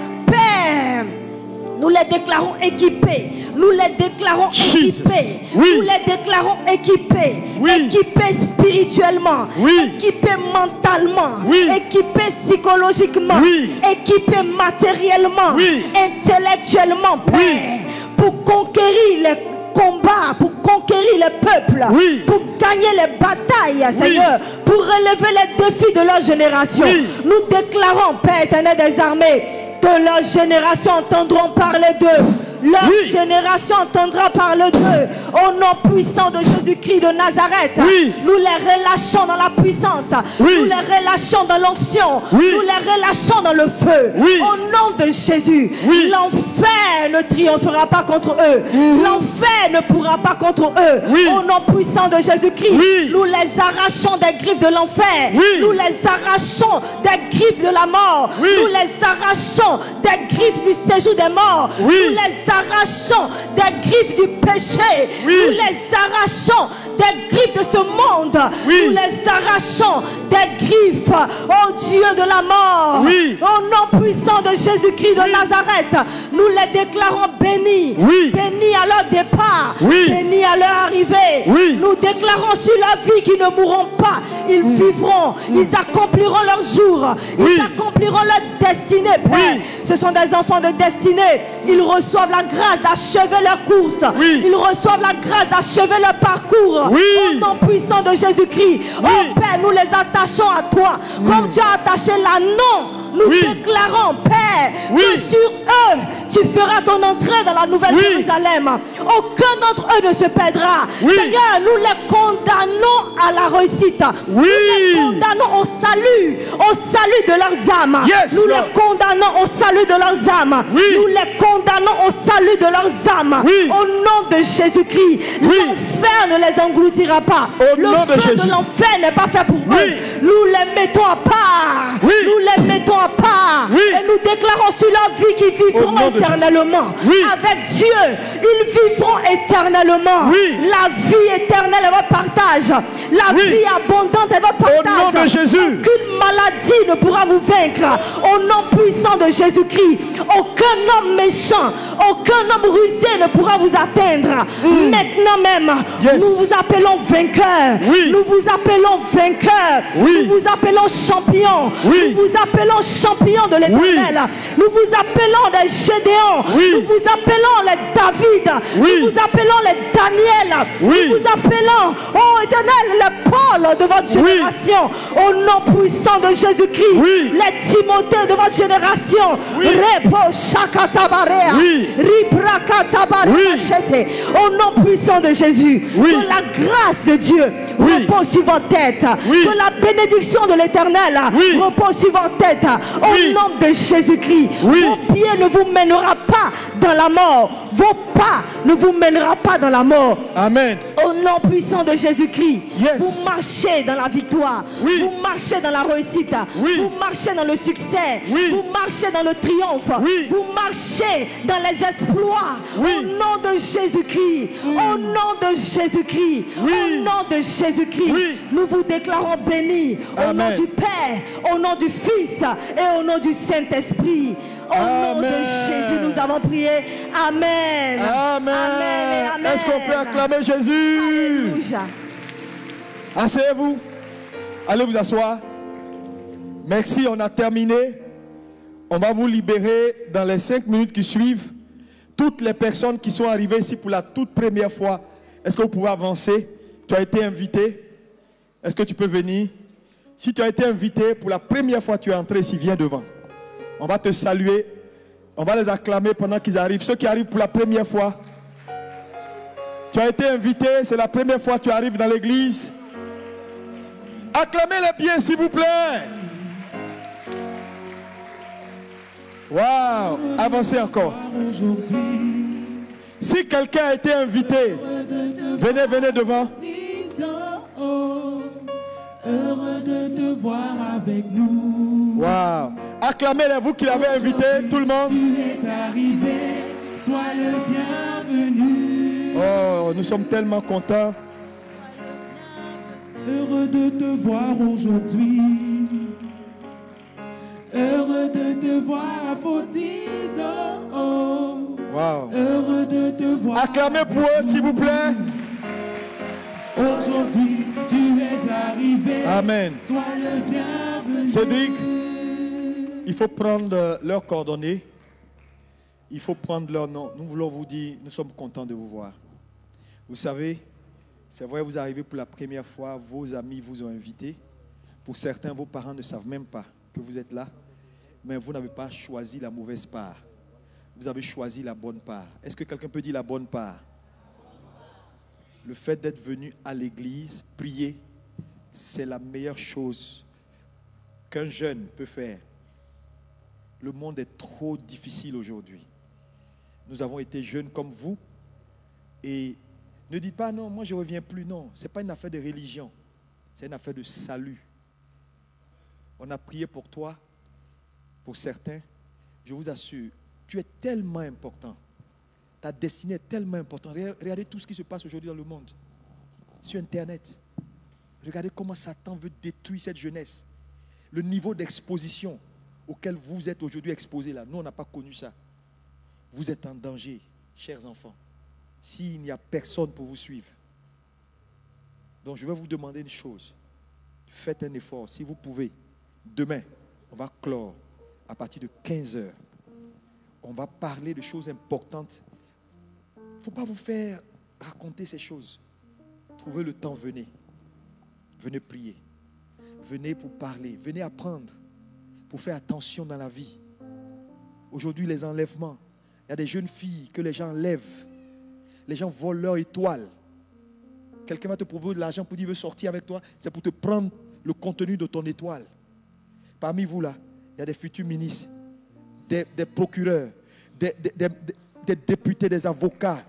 Père, nous les déclarons équipés. Nous les déclarons Jesus. équipés. Oui. Nous les déclarons équipés. Oui. Équipés spirituellement. Oui. Équipés mentalement. Oui. Équipés psychologiquement. Oui. Équipés matériellement. Oui. Intellectuellement. Père, Oui. pour conquérir les combats, pour conquérir les peuples. Oui. Pour gagner les batailles, Oui. Seigneur. Pour relever les défis de leur génération. Oui. Nous déclarons, Père éternel des armées, que leur génération entendront parler d'eux. Leur Oui. génération entendra parler d'eux. Au nom puissant de Jésus-Christ de Nazareth. Oui. Nous les relâchons dans la puissance. Oui. Nous les relâchons dans l'onction. Oui. Nous les relâchons dans le feu. Oui. Au nom de Jésus. Oui. L'enfer ne triomphera pas contre eux. L'enfer ne pourra pas contre eux. Oui. Au nom puissant de Jésus-Christ. Oui. Nous les arrachons des griffes de l'enfer. Oui. Nous les arrachons des griffes de la mort. Oui. Nous les arrachons des griffes du séjour des morts. Oui. Nous les arrachons des griffes du péché. Oui. Nous les arrachons des griffes de ce monde. Oui. Nous les arrachons des griffes, oh Dieu de la mort. Oui. Au nom puissant de Jésus-Christ de Nazareth, nous les déclarons bénis. Oui. Bénis à leur départ. Oui. Bénis à leur arrivée. Oui. Nous déclarons sur leur vie qu'ils ne mourront pas. Ils vivront. Ils accompliront leur jour. Ils Oui. accompliront leur destinée. Père. Oui. Ce sont des enfants de destinée. Ils reçoivent la grâce d'achever leur course. Oui. Ils reçoivent la grâce d'achever leur parcours. Oui. Au nom puissant de Jésus-Christ. Oh Père, nous les attachons à toi. Comme tu as attaché l'anneau. Nous Oui. déclarons, Père, Oui. que sur eux, tu feras ton entrée dans la nouvelle Oui. Jérusalem. Aucun d'entre eux ne se perdra. Oui. Seigneur, nous les condamnons à la réussite. Oui. Nous les condamnons au salut de leurs âmes. Yes, nous Lord. les condamnons au salut de leurs âmes. Oui. Nous les condamnons au salut de leurs âmes. Oui. Au nom de Jésus-Christ, l'enfer ne les engloutira pas. Au Le nom de feu Jésus. de l'enfer n'est pas fait pour Oui. eux. Nous les mettons à part. Oui. Nous les mettons à part. Oui. Et nous déclarons sur leur vie qu'ils Au vivront nom de éternellement. Jésus. Oui. Avec Dieu, ils vivront éternellement. Oui. La vie éternelle est votre partage. La Oui. vie abondante est votre Au partage. nom de Jésus. Aucune maladie ne pourra vous vaincre. Au nom puissant de Jésus-Christ. Aucun homme méchant, aucun homme rusé ne pourra vous atteindre. Maintenant même, Yes. nous vous appelons vainqueurs. Oui. Nous vous appelons vainqueurs. Oui. Nous vous appelons champions. Oui. Nous vous appelons champions de l'éternel. Nous vous appelons des Gédéons. Oui. Nous vous appelons les David. Oui. Nous vous appelons les Daniel. Oui. Nous vous appelons, oh éternel, les Paul de votre génération. Au nom puissant de Jésus-Christ. Oui. Les Timothées de votre génération. Oui. Repo Shakatabarea. Oui. Ribrakatabarea Oui. Machete. Au nom puissant de Jésus. Oui. Que la grâce de Dieu Oui. repose sur votre tête. Oui. Que la bénédiction de l'éternel Oui. repose sur votre tête. Au Oui. nom de Jésus-Christ. Oui. Vos pieds ne vous mènera pas dans la mort. Vos pas ne vous mènera pas dans la mort. Amen. Au nom puissant de Jésus-Christ, Yes. vous marchez dans la victoire, Oui. vous marchez dans la réussite, Oui. vous marchez dans le succès, Oui. vous marchez dans le triomphe, Oui. vous marchez dans les exploits. Oui. Au nom de Jésus-Christ, au nom de Jésus-Christ, Oui. au nom de Jésus-Christ, Oui. nous vous déclarons bénis au nom Amen. du Père, au nom du Fils et au nom du Saint-Esprit. Au nom de Amen. Jésus, nous avons prié. Amen. Amen. Amen. et amen. Est-ce qu'on peut acclamer Jésus? Alléluia. Asseyez-vous. Allez vous asseoir. Merci, on a terminé. On va vous libérer dans les 5 minutes qui suivent. Toutes les personnes qui sont arrivées ici pour la toute première fois, est-ce que vous pouvez avancer? Tu as été invité. Est-ce que tu peux venir? Si tu as été invité pour la première fois, tu es entré ici, viens devant. On va te saluer. On va les acclamer pendant qu'ils arrivent. Ceux qui arrivent pour la première fois, tu as été invité, c'est la première fois que tu arrives dans l'église. Acclamez-les bien, s'il vous plaît. Waouh, avancez encore. Si quelqu'un a été invité, venez devant. Heureux de te voir avec nous. Waouh, acclamez-les, vous qui l'avez invité, tout le monde. Tu es arrivé, sois le bienvenu. Oh, nous sommes tellement contents. Heureux de te voir aujourd'hui. Heureux de te voir à Fotis. Oh, Wow. heureux de te voir. Acclamez pour eux, s'il vous plaît. Aujourd'hui, tu es arrivé. Amen. Sois le bienvenu. Cédric, il faut prendre leurs coordonnées. Il faut prendre leur nom. Nous voulons vous dire, nous sommes contents de vous voir. Vous savez, c'est vrai, vous arrivez pour la première fois, vos amis vous ont invité. Pour certains, vos parents ne savent même pas que vous êtes là. Mais vous n'avez pas choisi la mauvaise part. Vous avez choisi la bonne part. Est-ce que quelqu'un peut dire la bonne part? Le fait d'être venu à l'église, prier, c'est la meilleure chose qu'un jeune peut faire. Le monde est trop difficile aujourd'hui. Nous avons été jeunes comme vous. Et ne dites pas non, moi je ne reviens plus. Non, ce n'est pas une affaire de religion. C'est une affaire de salut. On a prié pour toi, pour certains. Je vous assure, tu es tellement important. Ta destinée est tellement importante. Regardez tout ce qui se passe aujourd'hui dans le monde. Sur Internet. Regardez comment Satan veut détruire cette jeunesse. Le niveau d'exposition auquel vous êtes aujourd'hui exposés là. Nous, on n'a pas connu ça. Vous êtes en danger, chers enfants. S'il n'y a personne pour vous suivre. Donc, je vais vous demander une chose. Faites un effort. Si vous pouvez, demain, on va clore à partir de 15h. On va parler de choses importantes. Il ne faut pas vous faire raconter ces choses. Trouvez le temps, venez. Venez prier. Venez pour parler. Venez apprendre. Pour faire attention dans la vie. Aujourd'hui, les enlèvements. Il y a des jeunes filles que les gens enlèvent. Les gens volent leur étoile. Quelqu'un va te proposer de l'argent pour dire qu'il veut sortir avec toi. C'est pour te prendre le contenu de ton étoile. Parmi vous là, il y a des futurs ministres, des procureurs, des députés, des avocats.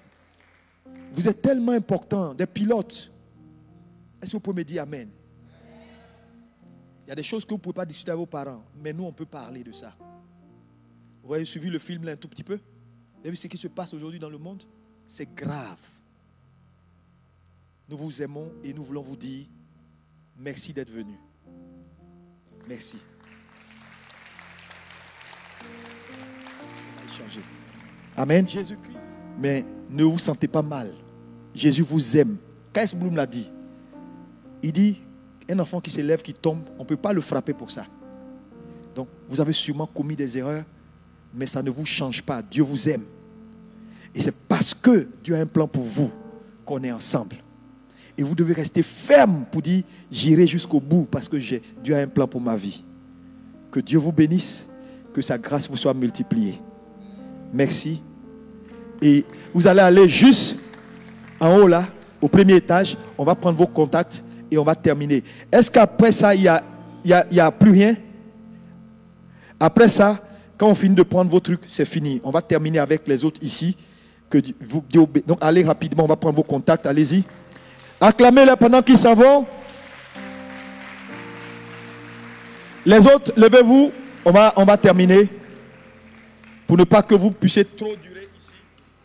Vous êtes tellement importants, des pilotes. Est-ce que vous pouvez me dire Amen? Il y a des choses que vous ne pouvez pas discuter avec vos parents, mais nous on peut parler de ça. Vous avez suivi le film là un tout petit peu? Vous avez vu ce qui se passe aujourd'hui dans le monde? C'est grave. Nous vous aimons et nous voulons vous dire merci d'être venus. Merci. Amen. Jésus-Christ. Mais ne vous sentez pas mal. Jésus vous aime. K.S. Bloom l'a dit. Il dit, un enfant qui s'élève, qui tombe, on ne peut pas le frapper pour ça. Donc, vous avez sûrement commis des erreurs, mais ça ne vous change pas. Dieu vous aime. Et c'est parce que Dieu a un plan pour vous qu'on est ensemble. Et vous devez rester ferme pour dire, j'irai jusqu'au bout parce que Dieu a un plan pour ma vie. Que Dieu vous bénisse, que sa grâce vous soit multipliée. Merci. Et vous allez aller juste en haut là, au premier étage. On va prendre vos contacts et on va terminer. Est-ce qu'après ça, il y a plus rien? Après ça, quand on finit de prendre vos trucs, c'est fini. On va terminer avec les autres ici. Donc allez rapidement, on va prendre vos contacts. Allez-y. Acclamez-les pendant qu'ils s'en vont. Les autres, levez-vous. On va terminer. Pour ne pas que vous puissiez trop durer ici.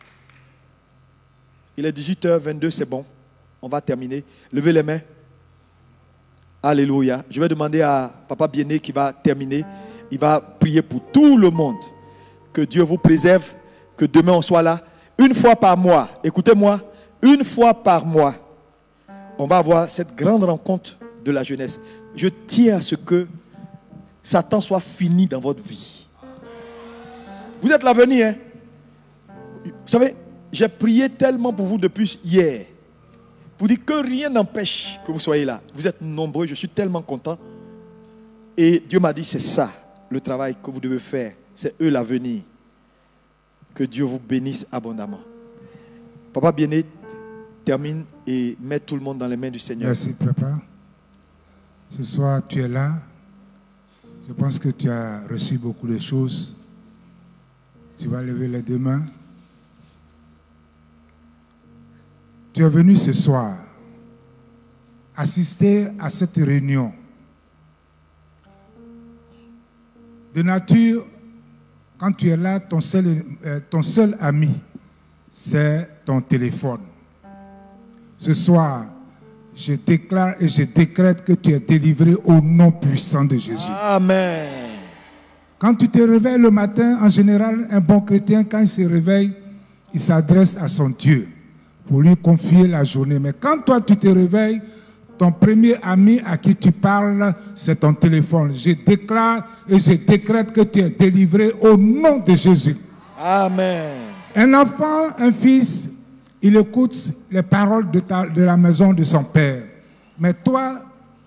Il est 18h22, c'est bon. On va terminer. Levez les mains. Alléluia. Je vais demander à Papa Bien-Aimé qui va terminer. Il va prier pour tout le monde. Que Dieu vous préserve. Que demain on soit là. Une fois par mois. Écoutez-moi. Une fois par mois. On va avoir cette grande rencontre de la jeunesse. Je tiens à ce que Satan soit fini dans votre vie. Vous êtes l'avenir, hein? Vous savez, j'ai prié tellement pour vous depuis hier. Pour dire que rien n'empêche que vous soyez là. Vous êtes nombreux, je suis tellement content. Et Dieu m'a dit, c'est ça, le travail que vous devez faire. C'est eux l'avenir. Que Dieu vous bénisse abondamment. Papa bien-aimé, termine et mets tout le monde dans les mains du Seigneur. Merci, papa. Ce soir, tu es là. Je pense que tu as reçu beaucoup de choses. Tu vas lever les deux mains. Tu es venu ce soir assister à cette réunion. De nature, quand tu es là, ton seul ami, c'est ton téléphone. Ce soir, je déclare et je décrète que tu es délivré au nom puissant de Jésus. Amen. Quand tu te réveilles le matin, en général, un bon chrétien, quand il se réveille, il s'adresse à son Dieu pour lui confier la journée. Mais quand toi, tu te réveilles, ton premier ami à qui tu parles, c'est ton téléphone. Je déclare et je décrète que tu es délivré au nom de Jésus. Amen. Un enfant, un fils, il écoute les paroles de la maison de son père. Mais toi,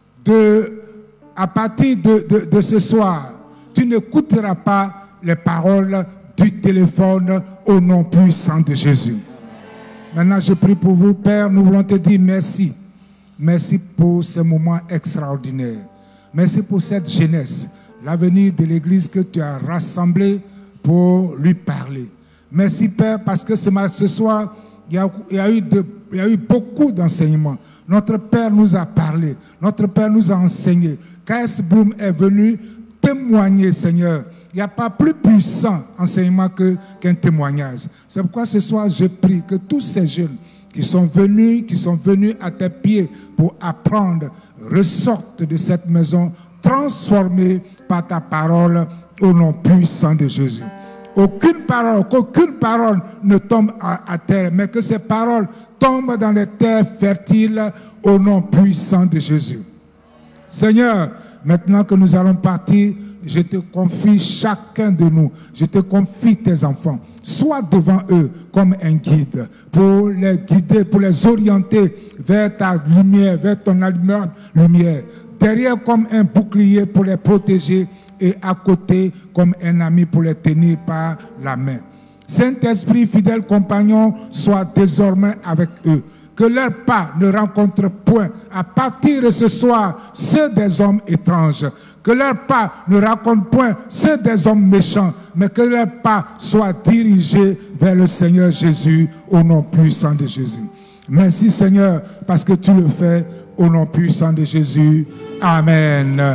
à partir de ce soir, tu n'écouteras pas les paroles du téléphone au nom puissant de Jésus. Maintenant, je prie pour vous, Père, nous voulons te dire merci. Merci pour ce moment extraordinaire. Merci pour cette jeunesse, l'avenir de l'Église que tu as rassemblée pour lui parler. Merci, Père, parce que ce soir, il y a eu beaucoup d'enseignements. Notre Père nous a parlé. Notre Père nous a enseigné. K.S. Bloom est venu témoigner, Seigneur. Il n'y a pas plus puissant enseignement qu'un témoignage. C'est pourquoi ce soir, je prie que tous ces jeunes qui sont venus à tes pieds pour apprendre, ressortent de cette maison transformés par ta parole au nom puissant de Jésus. Qu'aucune parole ne tombe à terre, mais que ces paroles tombent dans les terres fertiles au nom puissant de Jésus. Seigneur, maintenant que nous allons partir, je te confie chacun de nous, je te confie tes enfants. Sois devant eux comme un guide pour les guider, pour les orienter vers ta lumière, vers ton lumière. Derrière comme un bouclier pour les protéger et à côté comme un ami pour les tenir par la main. Saint-Esprit, fidèle compagnon, sois désormais avec eux. Que leurs pas ne rencontrent point à partir de ce soir ceux des hommes étranges. Que leurs pas ne rencontrent point ceux des hommes méchants, mais que leurs pas soient dirigés vers le Seigneur Jésus au nom puissant de Jésus. Merci Seigneur, parce que tu le fais au nom puissant de Jésus. Amen.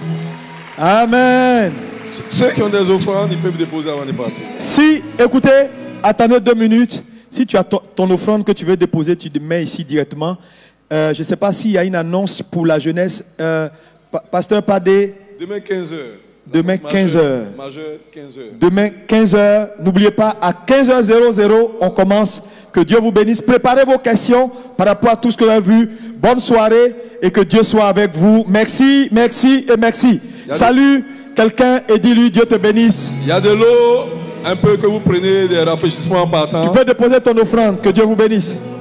Amen. Ceux qui ont des offrandes, ils peuvent déposer avant de partir. Si, écoutez, attendez 2 minutes. Si tu as ton offrande que tu veux déposer, tu te mets ici directement. Je ne sais pas s'il y a une annonce pour la jeunesse. Pasteur Padé. Demain 15h. Demain 15h. Majeur 15h. Demain 15h. N'oubliez pas, à 15h00, on commence. Que Dieu vous bénisse. Préparez vos questions par rapport à tout ce que vous avez vu. Bonne soirée et que Dieu soit avec vous. Merci, merci et merci. Salut quelqu'un et dis-lui Dieu te bénisse. Il y a de l'eau, un peu que vous prenez des rafraîchissements en partant. Tu peux déposer ton offrande. Que Dieu vous bénisse.